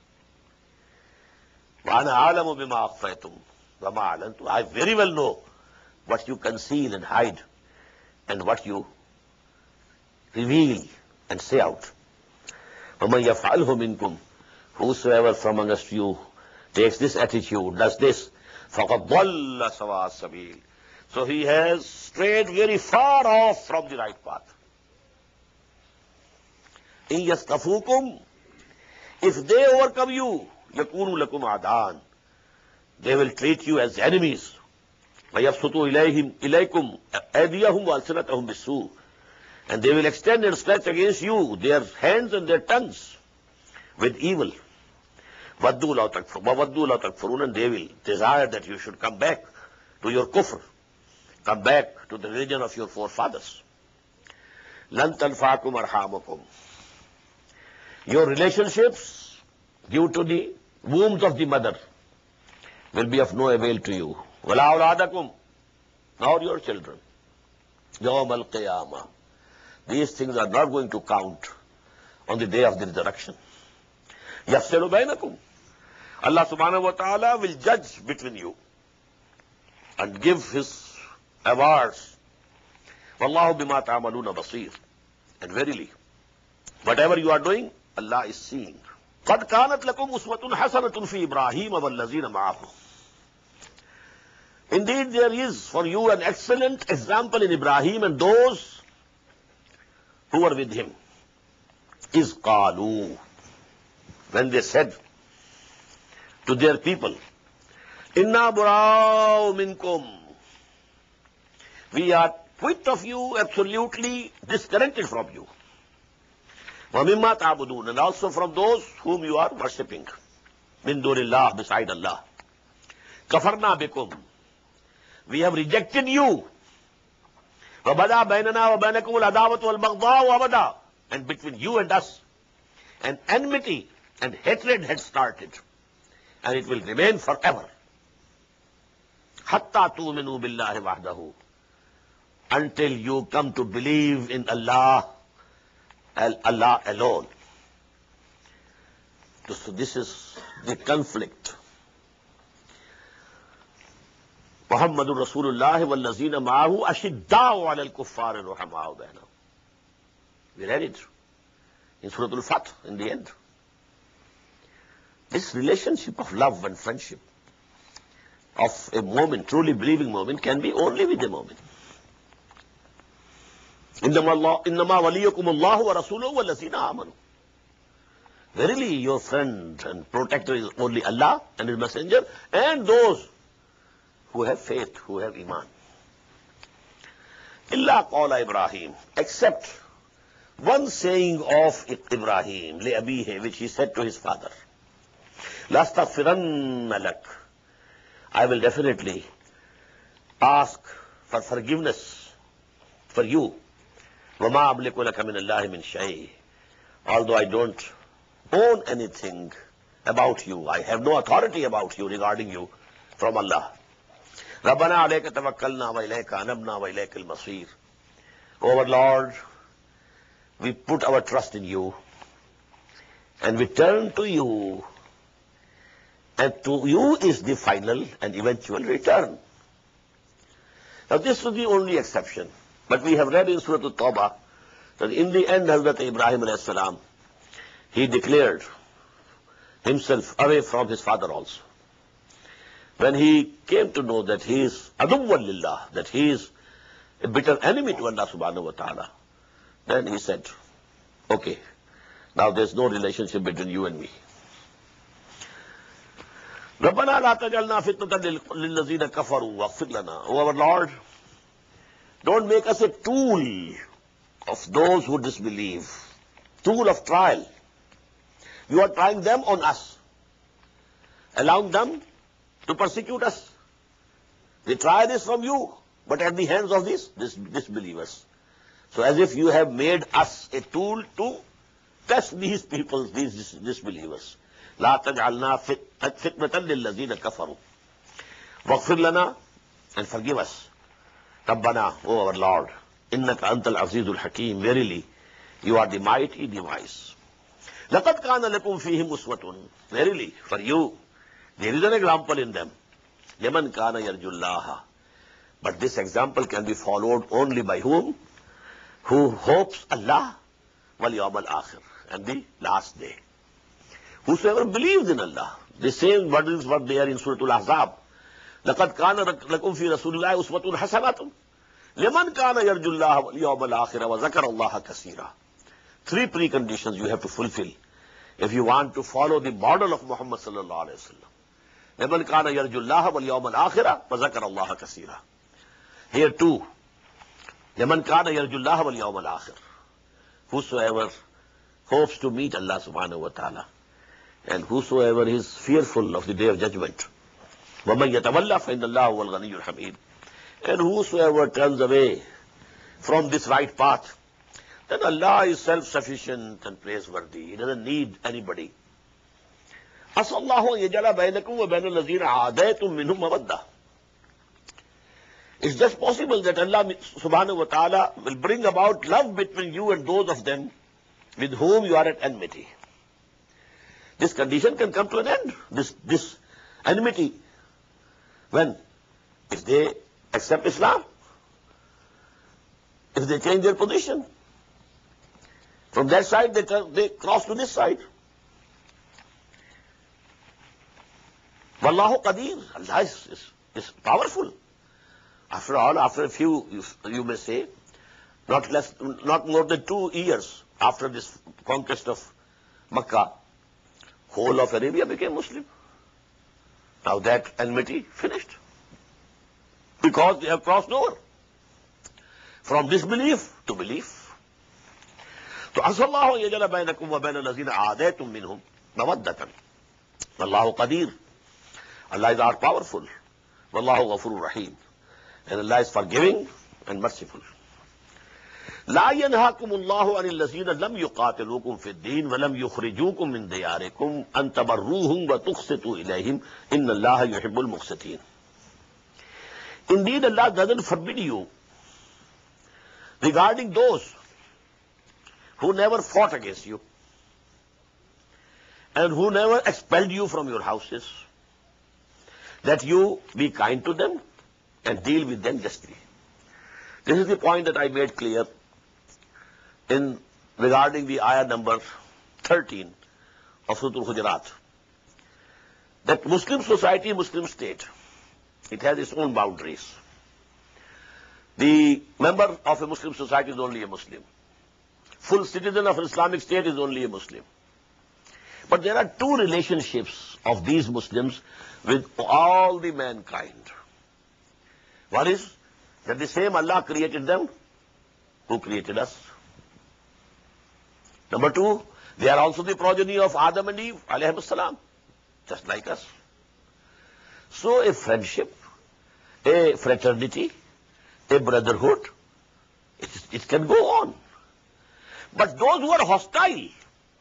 Wa ana a'lamu bima akhfaytum wa ma a'lantum, I very well know what you conceal and hide and what you reveal and say out. وَمَنْ يَفْعَلْهُ مِنْكُمْ, whosoever from amongst you takes this attitude, does this, فَقَدْ ضَلَّ سَوَاءَ السَّبِيلِ, so he has strayed very far off from the right path. إِنْ يَسْتَفُوكُمْ, if they overcome you, يَكُونُوا لَكُمْ عَدَانٍ, they will treat you as enemies. وَيَبْسُطُوا إِلَيْكُمْ أَيْدِيَهُمْ وَأَلْسِنَتَهُم بِالسُّوءِ, and they will extend and stretch against you their hands and their tongues with evil. وَدُّوا لَوْ تَكْفُرُونَ, and they will desire that you should come back to your kufr, come back to the religion of your forefathers. لَن تَنْفَعَكُمْ أَرْحَامُكُمْ, your relationships due to the wombs of the mother will be of no avail to you. وَلَا أَوْلَادَكُمْ, nor your children. يَوْمَ الْقِيَامَةِ, these things are not going to count on the day of the resurrection. يَفْصِلُ بَيْنَكُمْ, Allah subhanahu wa ta'ala will judge between you and give His awards. وَاللَّهُ بِمَا تَعْمَلُونَ بَصِيرٌ, and verily, whatever you are doing, Allah is seeing. قَدْ كَانَتْ لَكُمْ أُسْوَةٌ حَسَنَةٌ فِي إِبْرَاهِيمَ وَالَّذِينَ مَعَهُ, indeed there is for you an excellent example in Ibrahim and those who were with him. إِذْ قَالُوا, when they said to their people, إِنَّا بُرَاءُ مِنْكُمْ, we are quit of you, absolutely disconnected from you. وَمِمَّا تَعْبُدُونَ, and also from those whom you are worshipping. مِن دُونِ اللَّهِ, beside Allah. كَفَرْنَا بِكُمْ, we have rejected you. وَبَدَا بَيْنَنَا وَبَيْنَكُمُ الْعَدَاوَةُ وَالْبَغْضَاءُ أَبَدًا, and between you and us an enmity and hatred had started, and it will remain forever. حَتَّى تُؤْمِنُوا بِاللَّهِ وَحْدَهُ, until you come to believe in Allah, Allah alone. So this is the conflict. محمد رسول الله والذين معه أشداء على الكفار رحماء بينهم. We read it in Surah Al-Fath in the end. This relationship of love and friendship of a moment, truly believing moment, can be only with a moment. إِنَّمَا وَلِيُّكُمُ اللَّهُ وَرَسُولُهُ وَالَّذِينَ آمَنُوا. Verily, your friend and protector is only Allah and His Messenger and those who have faith, who have Iman. إِلَّا قَوْلَ Ibrahim, except one saying of Ibrahim, لِأَبِيهِ, which he said to his father, لَأَسْتَغْفِرَنَّ لَكَ, I will definitely ask for forgiveness for you. وَمَا أَمْلِكُ لَكَ مِنَ اللَّهِ مِنْ شَيْءٍ, although I don't own anything about you, I have no authority about you, regarding you, from Allah. رَبَّنَا عَلَيْكَ تَوَكَّلْنَا وَإِلَيْكَ أَنَبْنَا وَإِلَيْكَ الْمَصِيرُ. O our Lord, we put our trust in you and we turn to you, and to you is the final and eventual return. Now this was the only exception, but we have read in Surah At-Tawbah that in the end Hazrat Ibrahim alayhi salam, he declared himself away from his father also. When he came to know that he is aduwwan lillah, that he is a bitter enemy to Allah subhanahu wa ta'ala, then he said, okay, now there's no relationship between you and me. رَبَّنَا لَا تَجْعَلْنَا فِتْنَةً لِلَّذِينَ كَفَرُوا وَاغْفِرْ لَنَا. O our Lord, don't make us a tool of those who disbelieve, tool of trial. You are trying them on us, allowing them to persecute us. They try this from you, but at the hands of these disbelievers. So as if you have made us a tool to test these people, these disbelievers. لا تجعلنا فتنة للذين كفروا واغفر لنا, and forgive us. ربنا, O our Lord, إنك أنت العزيز الحكيم, verily you are the mighty, the wise. لقد كان لكم فيهم أسوة, verily for you there is an example in them. لمن كان يرجو الله, but this example can be followed only by whom? Who hopes Allah واليوم الآخر, and the last day. Whosoever believes in Allah. The same words were there in Surah Al-Ahzab. لَقَدْ كَانَ لَكُمْ فِي رَسُولِ اللَّهِ أُسْوَةٌ حَسَنَةٌ لِمَنْ كَانَ يَرْجُ اللَّهَ وَالْيَوْمَ الْآخِرَ وَذَكَرَ اللَّهَ كَثِيرًا. Three preconditions you have to fulfill if you want to follow the model of Muhammad sallallahu alayhi wa sallam. لِمَنْ كَانَ يَرْجُ اللَّهَ وَالْيَوْمَ الْآخِرَ وَذَكَرَ اللَّهَ كَثِيرًا. Here too, لِمَنْ كَانَ يَرْجُ اللَّهَ وَالْيَوْمَ الْآخِرَ, whosoever hopes to meet Allah subhanahu wa ta'ala, and whosoever is fearful of the day of judgment. وَمَنْ يَتَوَلَّى فَإِنَّ اللَّهَ هُوَ الْغَنِيُّ الْحَمِيدُ. And whosoever turns away from this right path, then Allah is self-sufficient and praiseworthy. He doesn't need anybody. عَسَى اللَّهُ أَنْ يَجْعَلَ بَيْنَكُمْ وَبَيْنَ الَّذِينَ عَادَيْتُم مِّنْهُم مَّوَدَّةً. It's just possible that Allah subhanahu wa ta'ala will bring about love between you and those of them with whom you are at enmity. This condition can come to an end, this enmity. When? If they accept Islam, if they change their position. From that side, they cross to this side. Wallahu Qadir, Allah is powerful. After all, after a few, you may say, not more than 2 years after this conquest of Makkah, whole of Arabia became Muslim. Now that enmity finished, because they have crossed over from disbelief to belief. So Asallahu yajala bainakum wa bainal lazina aadaytum minhum mawaddatan. Wallahu qadir. Allah is all powerful. Wallahu ghafurur rahim. And Allah is forgiving and merciful. لا ينهاكم الله عن الذين لم يقاتلوكم في الدين ولم يخرجوكم من دياركم أن تبروهم وتقسطوا إليهم إن الله يحب المقسطين. Indeed, Allah doesn't forbid you regarding those who never fought against you and who never expelled you from your houses, that you be kind to them and deal with them justly. This is the point that I made clear in regarding the ayah number 13 of Surah Al-Hujurat. that Muslim society, Muslim state, it has its own boundaries. The member of a Muslim society is only a Muslim. Full citizen of an Islamic state is only a Muslim. But there are two relationships of these Muslims with all the mankind. One is that the same Allah created them who created us. Number two, they are also the progeny of Adam and Eve, alayhim salam, just like us. So a friendship, a fraternity, a brotherhood, it can go on. But those who are hostile,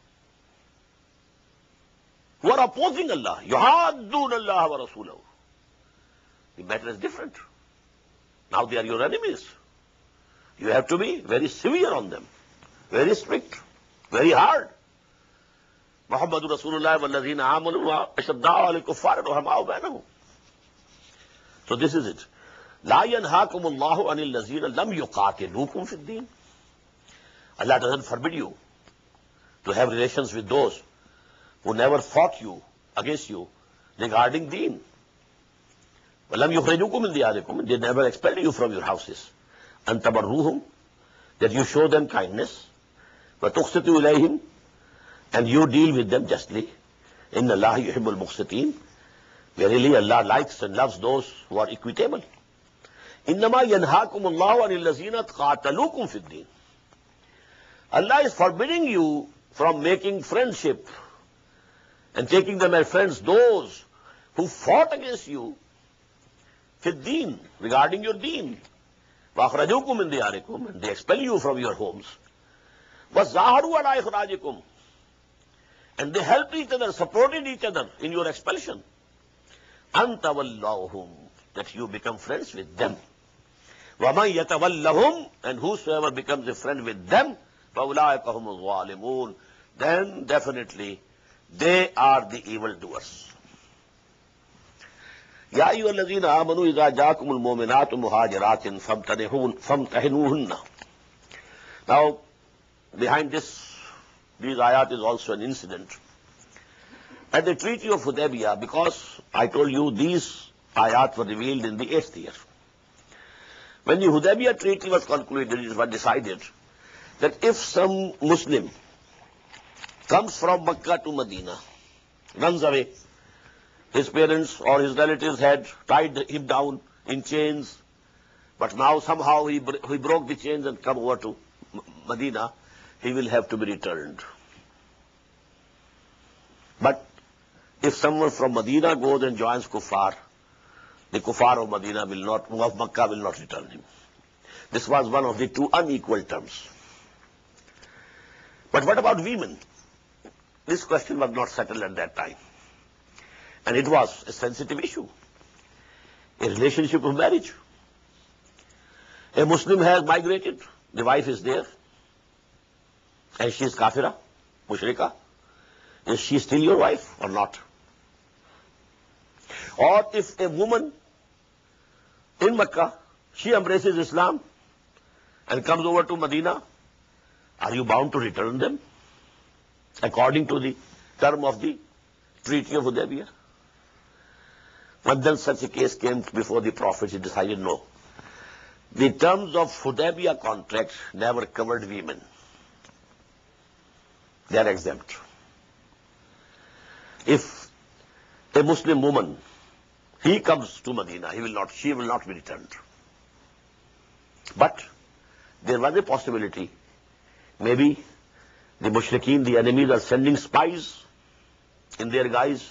who are opposing Allah, yuhaddun Allah wa rasulahu, the matter is different. Now they are your enemies. You have to be very severe on them, very strict, very hard. Muhammadur Rasulullah wallazina amanu wa ashadda'u alal kuffar ruhama'u bainahum. So this is it. La yanhaakumullahu anil lazina lam yuqatilukum fid din. Allah doesn't forbid you to have relations with those who never fought you, against you, regarding deen. وَلَمْ يُخْرِجُوكُمْ مِنْ دِيَارِكُمْ. They never expelled you from your houses. أَنْ تَبَرُّوهُمْ, that you show them kindness. وَتُقْسِطُوا إِلَيْهِمْ, and you deal with them justly. إِنَّ اللَّهَ يُحِبُّ الْمُقْسِطِينَ. Verily Allah likes and loves those who are equitable. إِنَّمَا يَنْهَاكُمُ اللَّهُ عَنِ الَّذِينَ قَاتَلُوكُمْ فِي الدِّينِ. Allah is forbidding you from making friendship and taking them as friends those who fought against you fi deen, regarding your deen. وَأَخْرَجُوكُمْ مِنْ دِيَارِكُمْ, and they expel you from your homes. وَزَّاهَرُوا عَلَىٰ إِخْرَاجِكُمْ, and they helped each other, supported each other in your expulsion. أَنْ تَوَلَّوْهُمْ, that you become friends with them. وَمَنْ يَتَوَلَّهُمْ, and whosoever becomes a friend with them, فَأُولَٰئِكَ هُمُ الظَّالِمُونَ, then definitely they are the evildoers. يَا أَيُّهَا الَّذِينَ آمَنُوا إِذَا جَاءَكُمُ الْمُؤْمِنَاتُ مُهَاجِرَاتٍ فَامْتَحِنُوهُنَّ. Now, behind these ayat is also an incident. At the Treaty of Hudaybiyah, because I told you these ayat were revealed in the 8th year. When the Hudaybiyah Treaty was concluded, it was decided that if some Muslim comes from Makkah to Medina, runs away, his parents or his relatives had tied him down in chains, but now somehow he broke the chains and come over to Medina, he will have to be returned. But if someone from Medina goes and joins Kuffar, the Kuffar of Medina will not, of Makkah will not return him. This was one of the two unequal terms. But what about women? This question was not settled at that time. And it was a sensitive issue. A relationship of marriage. A Muslim has migrated, the wife is there, and she is kafira, mushrika. Is she still your wife or not? Or if a woman in Makkah, she embraces Islam and comes over to Medina, are you bound to return them according to the term of the Treaty of Hudaybiyah? But then such a case came before the Prophet, he decided no. The terms of Hudaybiyah contract never covered women. They are exempt. If a Muslim woman, he comes to Medina, she will not be returned. But there was a possibility, maybe the mushrikeen, the enemies, are sending spies in their guise.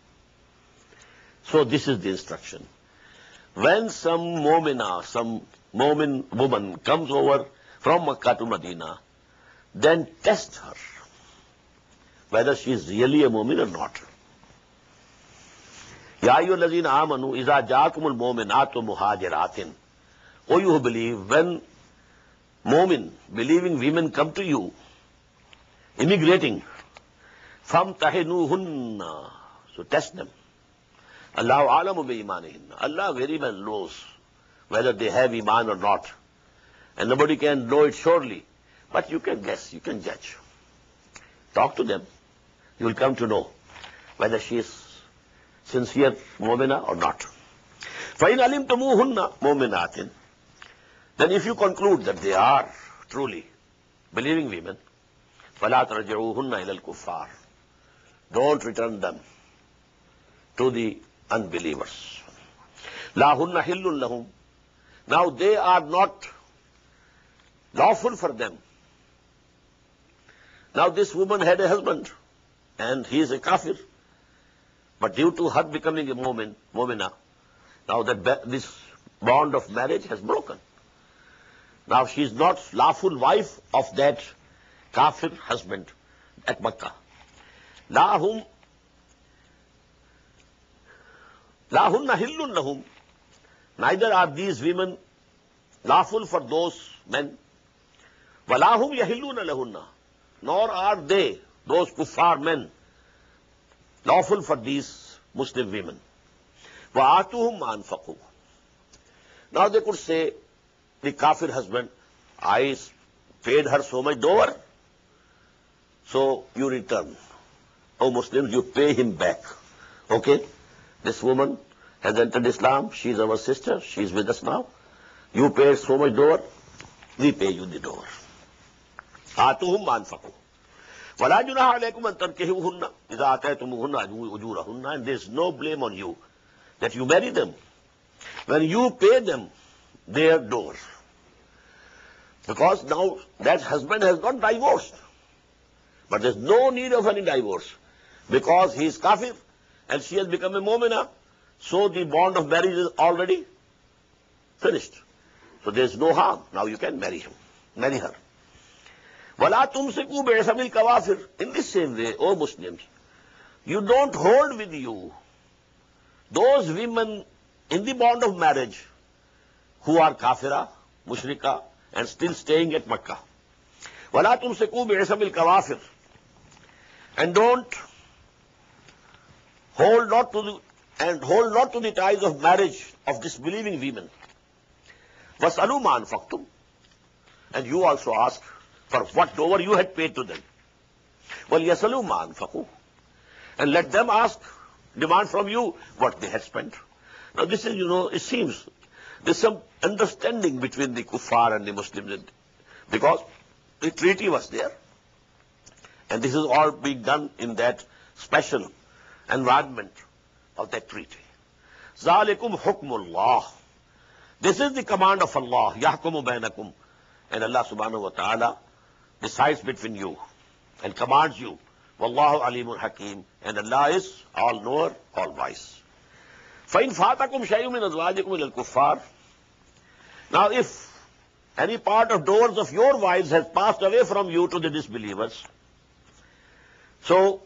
So this is the instruction. When some mu'mina, some mu'min woman comes over from Makkah to Medina, then test her whether she is really a mu'min or not. Ya ayyuhallazina amanu iza ja'akumul mu'minatu muhajiratin. O you who believe, when mu'min, believing women come to you, immigrating, famtahinuhunna, so test them. Allahu a'lamu bi imanihinna. Allah very well knows whether they have iman or not. And nobody can know it surely. But you can guess, you can judge. Talk to them. You will come to know whether she is sincere mu'mina or not. فَإِنْ عَلِمْتُمُوهُنَّ مُؤْمِنَاتٍ, then if you conclude that they are truly believing women, فَلَا تَرْجِعُوهُنَّ إِلَى الْكُفَّارِ, don't return them to the unbelievers. لَا هُنَّ حِلٌّ لَهُمْ, now they are not lawful for them. Now this woman had a husband and he is a kafir, but due to her becoming a mu'mina, now that this bond of marriage has broken. Now she is not lawful wife of that kafir husband at Makkah. La hunna hillun lahum, neither are these women lawful for those men. Walahum yahilluna lahunna, nor are they, those kuffar men, lawful for these Muslim women. وَآتُوهُمْ مَا أَنْفَقُوا, now they could say, the kafir husband, I paid her so much dower, so you return. Oh Muslims, you pay him back. Okay? This woman has entered Islam, she is our sister, she is with us now. You paid so much dower, we pay you the dower. آتُوهُمْ مَا أَنْفَقُوا وَلَا جُنَاحَ عَلَيْكُمْ أَن تَنكِحُوهُنَّ إِذَا آتَيْتُمُوهُنَّ أُجُورَهُنَّ, and there is no blame on you that you marry them when you pay them their dower. Because now that husband has got divorced. But there is no need of any divorce. Because he is kafir and she has become a mu'mina, so the bond of marriage is already finished. So there is no harm. Now you can marry him, marry her. وَلَا تُمْسِكُوا بِعِصَمِ الْكَوَافِرِ, in the same way, O Muslims, you don't hold with you those women in the bond of marriage who are kafira, mushrika, and still staying at Makkah. وَلَا تُمْسِكُوا بِعِصَمِ الْكَوَافِرِ, and don't hold not to the ties of marriage of disbelieving women. وَاسْأَلُوا مَا أَنْفَقْتُمْ, and you also ask for what dower you had paid to them. وَلْيَسْأَلُوا مَا أَنْفَقُوا, and let them demand from you what they had spent. Now this is, it seems there's some understanding between the kuffar and the Muslims, because the treaty was there, and this is all being done in that special environment of that treaty. ذَلِكُمْ حُكْمُ اللَّهِ, this is the command of Allah, يَحْكُمُ بَيْنَكُمْ, and Allah subhanahu wa ta'ala decides between you and commands you. Wallahu alimun hakim, and Allah is all knower, all wise. فَإِنْ فَاتَكُمْ شَيْءٌ مِنْ أَزْوَاجِكُمْ إِلَى الْكُفَّارِ, now if any part of doors of your wives has passed away from you to the disbelievers, so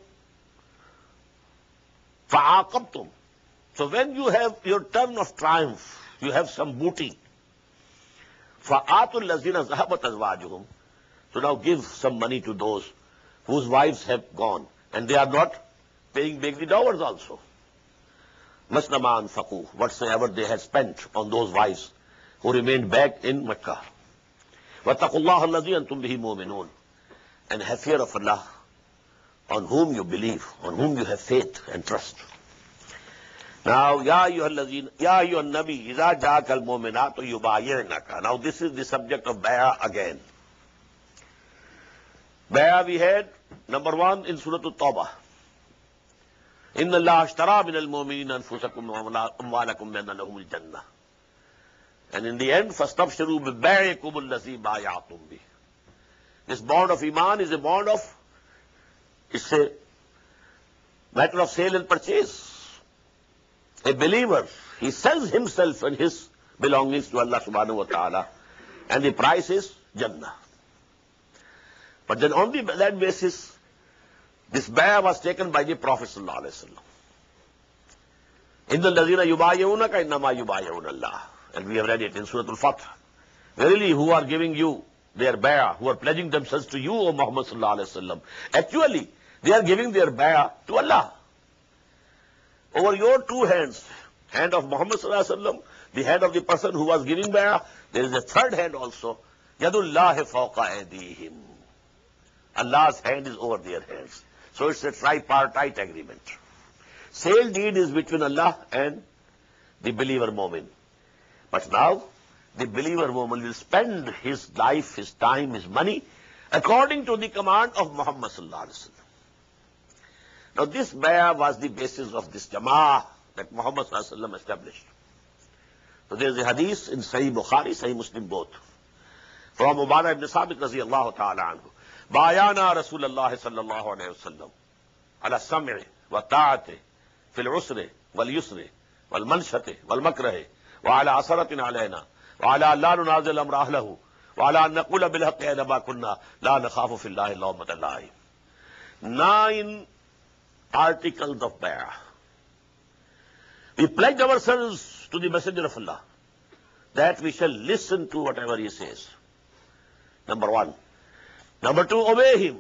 فَعَاقَبْتُمْ, so when you have your turn of triumph, you have some booty, فَآتُوا الَّذِينَ ذَهَبَتْ أَزْوَاجُهُمْ, so now give some money to those whose wives have gone, and they are not paying back the dowers also. مَسْنَ مَا أَنْفَقُوا, whatsoever they had spent on those wives who remained back in Mecca. وَاتَّقُوا اللَّهَ الَّذِي أَنْتُمْ بِهِ مُؤْمِنُونَ, and have fear of Allah, on whom you believe, on whom you have faith and trust. Now, يَا أَيُّهَا النَّبِيُّ إِذَا جَاءَكَ الْمُؤْمِنَاتُ يُبَايِعْنَكَ, now this is the subject of bay'ah again. Bay'ah we had, number 1 in Surah At-Tawbah. إِنَّ اللَّهَ اشْتَرَىٰ مِنَ الْمُؤْمِنِينَ أَنفُسَكُمْ وَأَمْوَالَكُمْ بِأَنَّ لَهُمُ الْجَنَّةَ, and in the end, فَاسْتَبْشِرُوا بِبَيْعِكُمُ الَّذِي بَايَعْتُمْ بِهِ. This bond of Iman is a bond of, it's a matter of sale and purchase. A believer, he sells himself and his belongings to Allah subhanahu wa ta'ala, and the price is Jannah. But then on that basis, this bay'ah was taken by the Prophet sallallahu alaihi wasallam. إِنَّ الَّذِينَ يُبَايِعُونَكَ إِنَّمَا يُبَايِعُونَ اللَّهَ, and we have read it in Surah Al-Fath. Verily, who are giving you their bay'ah, who are pledging themselves to you, O Muhammad sallallahu alaihi wasallam, actually, they are giving their bay'ah to Allah. Over your two hands, hand of Muhammad sallallahu alaihi wasallam, the hand of the person who was giving bay'ah, there is a third hand also, Yadullahi fawqa aydihim. Allah's hand is over their hands. So it's a tripartite agreement. Sale deed is between Allah and the believer Mu'min. But now, the believer Mu'min will spend his life, his time, his money according to the command of Muhammad sallallahu alaihi wasallam. Now this bay'ah was the basis of this jama'ah that Muhammad sallallahu alaihi wasallam established. So there is a hadith in Sahih Bukhari, Sahih Muslim both, from Ubadah ibn Sabit radiyallahu ta'ala anhu. Bayana Rasulullah sallallahu alayhi wa sallam ala sam'i wa ta'ati fil usri wal yusri wal manshati wal makrahi wa ala asaratin alayna wa ala la nunazil amra ahlahu wa ala an naqula bil haqqi ayna ma kunna la nakhafu fillahi lawmata la'im. 9 articles of bay'ah. We pledge ourselves to the Messenger of Allah that we shall listen to whatever he says. Number 1. Number 2, obey him.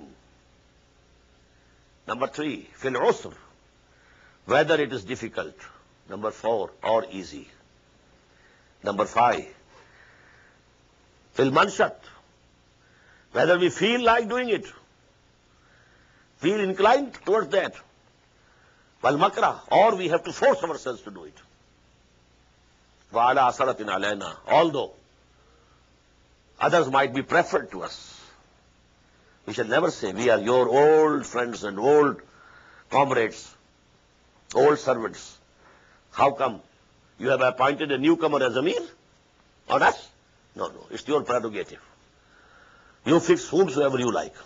Number 3, fil usr, whether it is difficult. Number 4, or easy. Number 5, fil manshat, whether we feel like doing it, feel inclined towards that. Wal makra, or we have to force ourselves to do it. Wa ala asaratin alayna, although others might be preferred to us. We shall never say, we are your old friends and old comrades, old servants. How come you have appointed a newcomer as Amir on us? No, no, it's your prerogative. You fix whomsoever you like.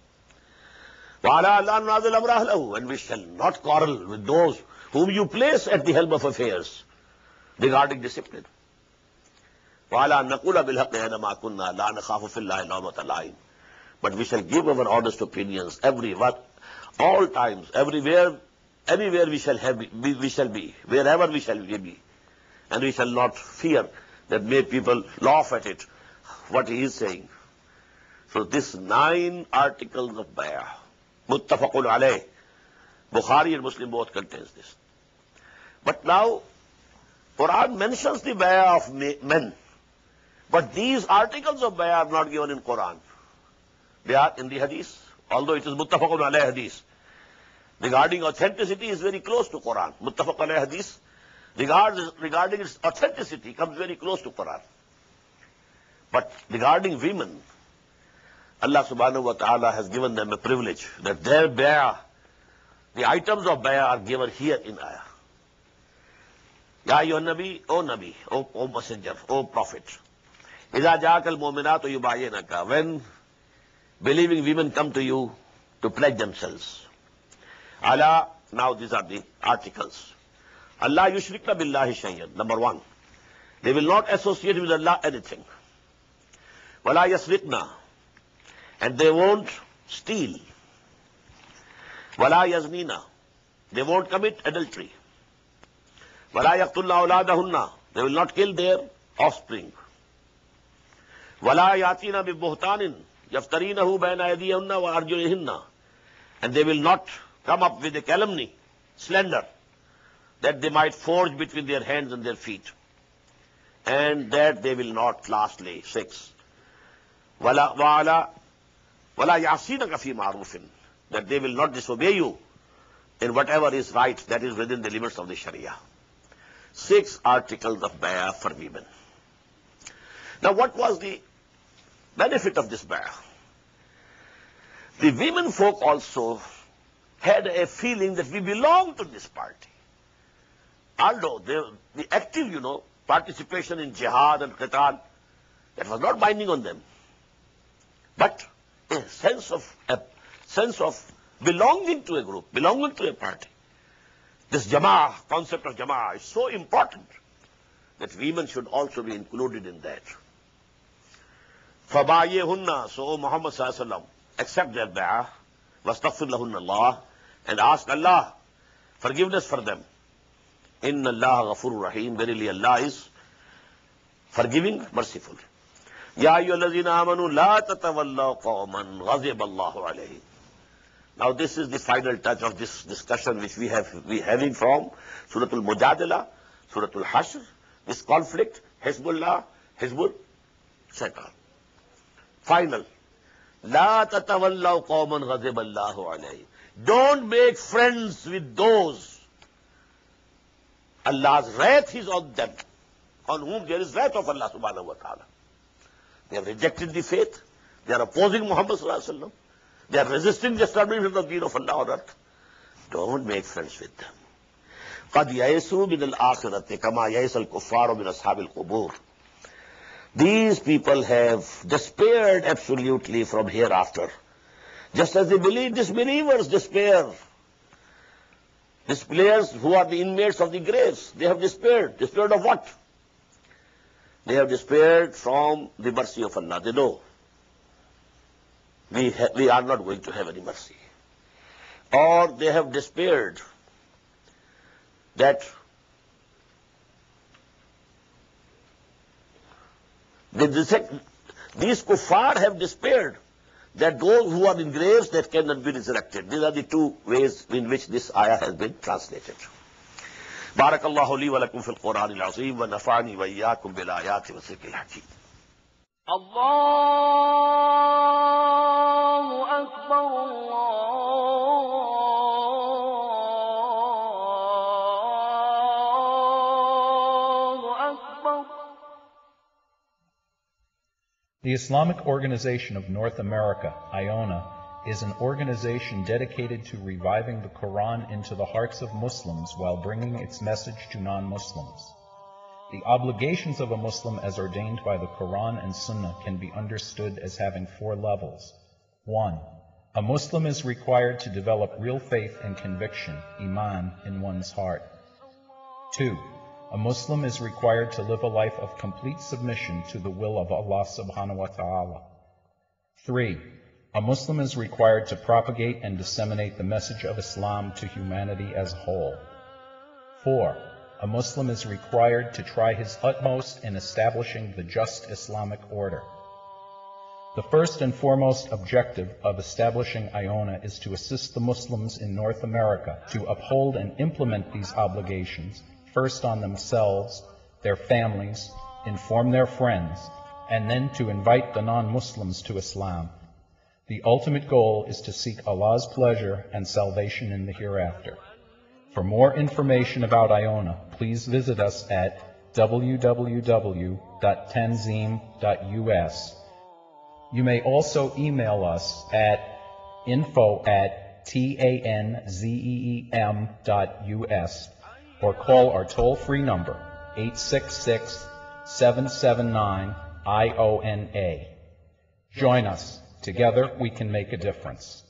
And we shall not quarrel with those whom you place at the helm of affairs regarding discipline. But we shall give our honest opinions all times, everywhere, anywhere we shall be, wherever we shall be. And we shall not fear that may people laugh at it, what he is saying. So this 9 articles of bay'ah, muttafaqun alayh, Bukhari and Muslim both contains this. But now, Quran mentions the bay'ah of men. But these articles of bay'ah are not given in Quran. They are in the hadith, although it is muttafaqun alayh hadith. Regarding authenticity is very close to Quran. Muttafaq alayh hadith, regarding its authenticity, comes very close to Quran. But regarding women, Allah subhanahu wa ta'ala has given them a privilege that their bay'ah, the items of bay'ah are given here in ayah. Ya ayyuhan nabi, O messenger, O prophet. Iza ja'akal mu'minatu yubayinaka, when believing women come to you to pledge themselves. Allah, now these are the articles. Allah yushrikna billahi shay'an. Number 1, they will not associate with Allah anything. Wala yasriqna, and they won't steal. Wala yaznina, they won't commit adultery. Wala yaqtulna awladahunna, they will not kill their offspring. Wala yatina bi buhtanin yaftarinahu bayna aydiyahunna wa arjulihinna, and they will not come up with a calumny, slander, that they might forge between their hands and their feet. And that they will not, lastly, 6. Wala yasinaka fi ma'rufin, that they will not disobey you in whatever is right, that is within the limits of the Sharia. 6 articles of bay'ah for women. Now what was the benefit of this bay'ah? The women folk also had a feeling that we belong to this party. Although the active, participation in jihad and qital, that was not binding on them. But a sense of belonging to a group, belonging to a party. This jama'ah, concept of jama'ah, is so important that women should also be included in that. فَبَايِهُنَّ, so Muhammad sallallahu alaihi wasallam, accept their bay'ah, وَاسْتَغْفِرْ لَهُنَّ اللَّهِ, and ask Allah forgiveness for them. Inna Allah ghafurur rahim, verily Allah is forgiving, merciful. Ya ayyuhallazina amanu la tatawallaw qawman ghadib Allahu alayhim. Now this is the final touch of this discussion which we having from Surah Al-Mujadala, Surah Al-Hashr, this conflict, Hizbullah, Hizbul Shaitan. Final. La tatawallaw qawman ghadib Allahu alayhim. Don't make friends with those Allah's wrath is on them, on whom there is wrath of Allah subhanahu wa ta'ala. They have rejected the faith. They are opposing Muhammad sallallahu alaihi wasallam. They are resisting the establishment of the deen of Allah on earth. Don't make friends with them. قَدْ يَيْسُوا مِنَ الْآخِرَةِ كَمَا يَيْسَ الْكُفَّارُ مِنْ أَصْحَابِ الْقُبُورِ. These people have despaired absolutely from hereafter. Just as the disbelievers despair. Disbelievers who are the inmates of the graves, they have despaired. Despaired of what? They have despaired from the mercy of Allah. They know we are not going to have any mercy. Or they have despaired that these kuffar have despaired that those who are in graves that cannot be resurrected. These are the two ways in which this ayah has been translated. Barakallahu li wa lakum fil Qur'an al-azim wa nafa'ani wa iyyakum bil ayati wa dhikril hakim. Allahu Akbar, Allahu Akbar. The Islamic Organization of North America, IONA, is an organization dedicated to reviving the Quran into the hearts of Muslims while bringing its message to non-Muslims. The obligations of a Muslim as ordained by the Quran and Sunnah can be understood as having 4 levels. 1. A Muslim is required to develop real faith and conviction, iman, in one's heart. 2. A Muslim is required to live a life of complete submission to the will of Allah subhanahu wa ta'ala. 3. A Muslim is required to propagate and disseminate the message of Islam to humanity as a whole. 4. A Muslim is required to try his utmost in establishing the just Islamic order. The first and foremost objective of establishing IONA is to assist the Muslims in North America to uphold and implement these obligations, first on themselves, their families, inform their friends, and then to invite the non-Muslims to Islam. The ultimate goal is to seek Allah's pleasure and salvation in the hereafter. For more information about IONA, please visit us at www.tanzim.us. You may also email us at info@tanzeem.us or call our toll-free number 866-779-IONA. Join us. Together we can make a difference.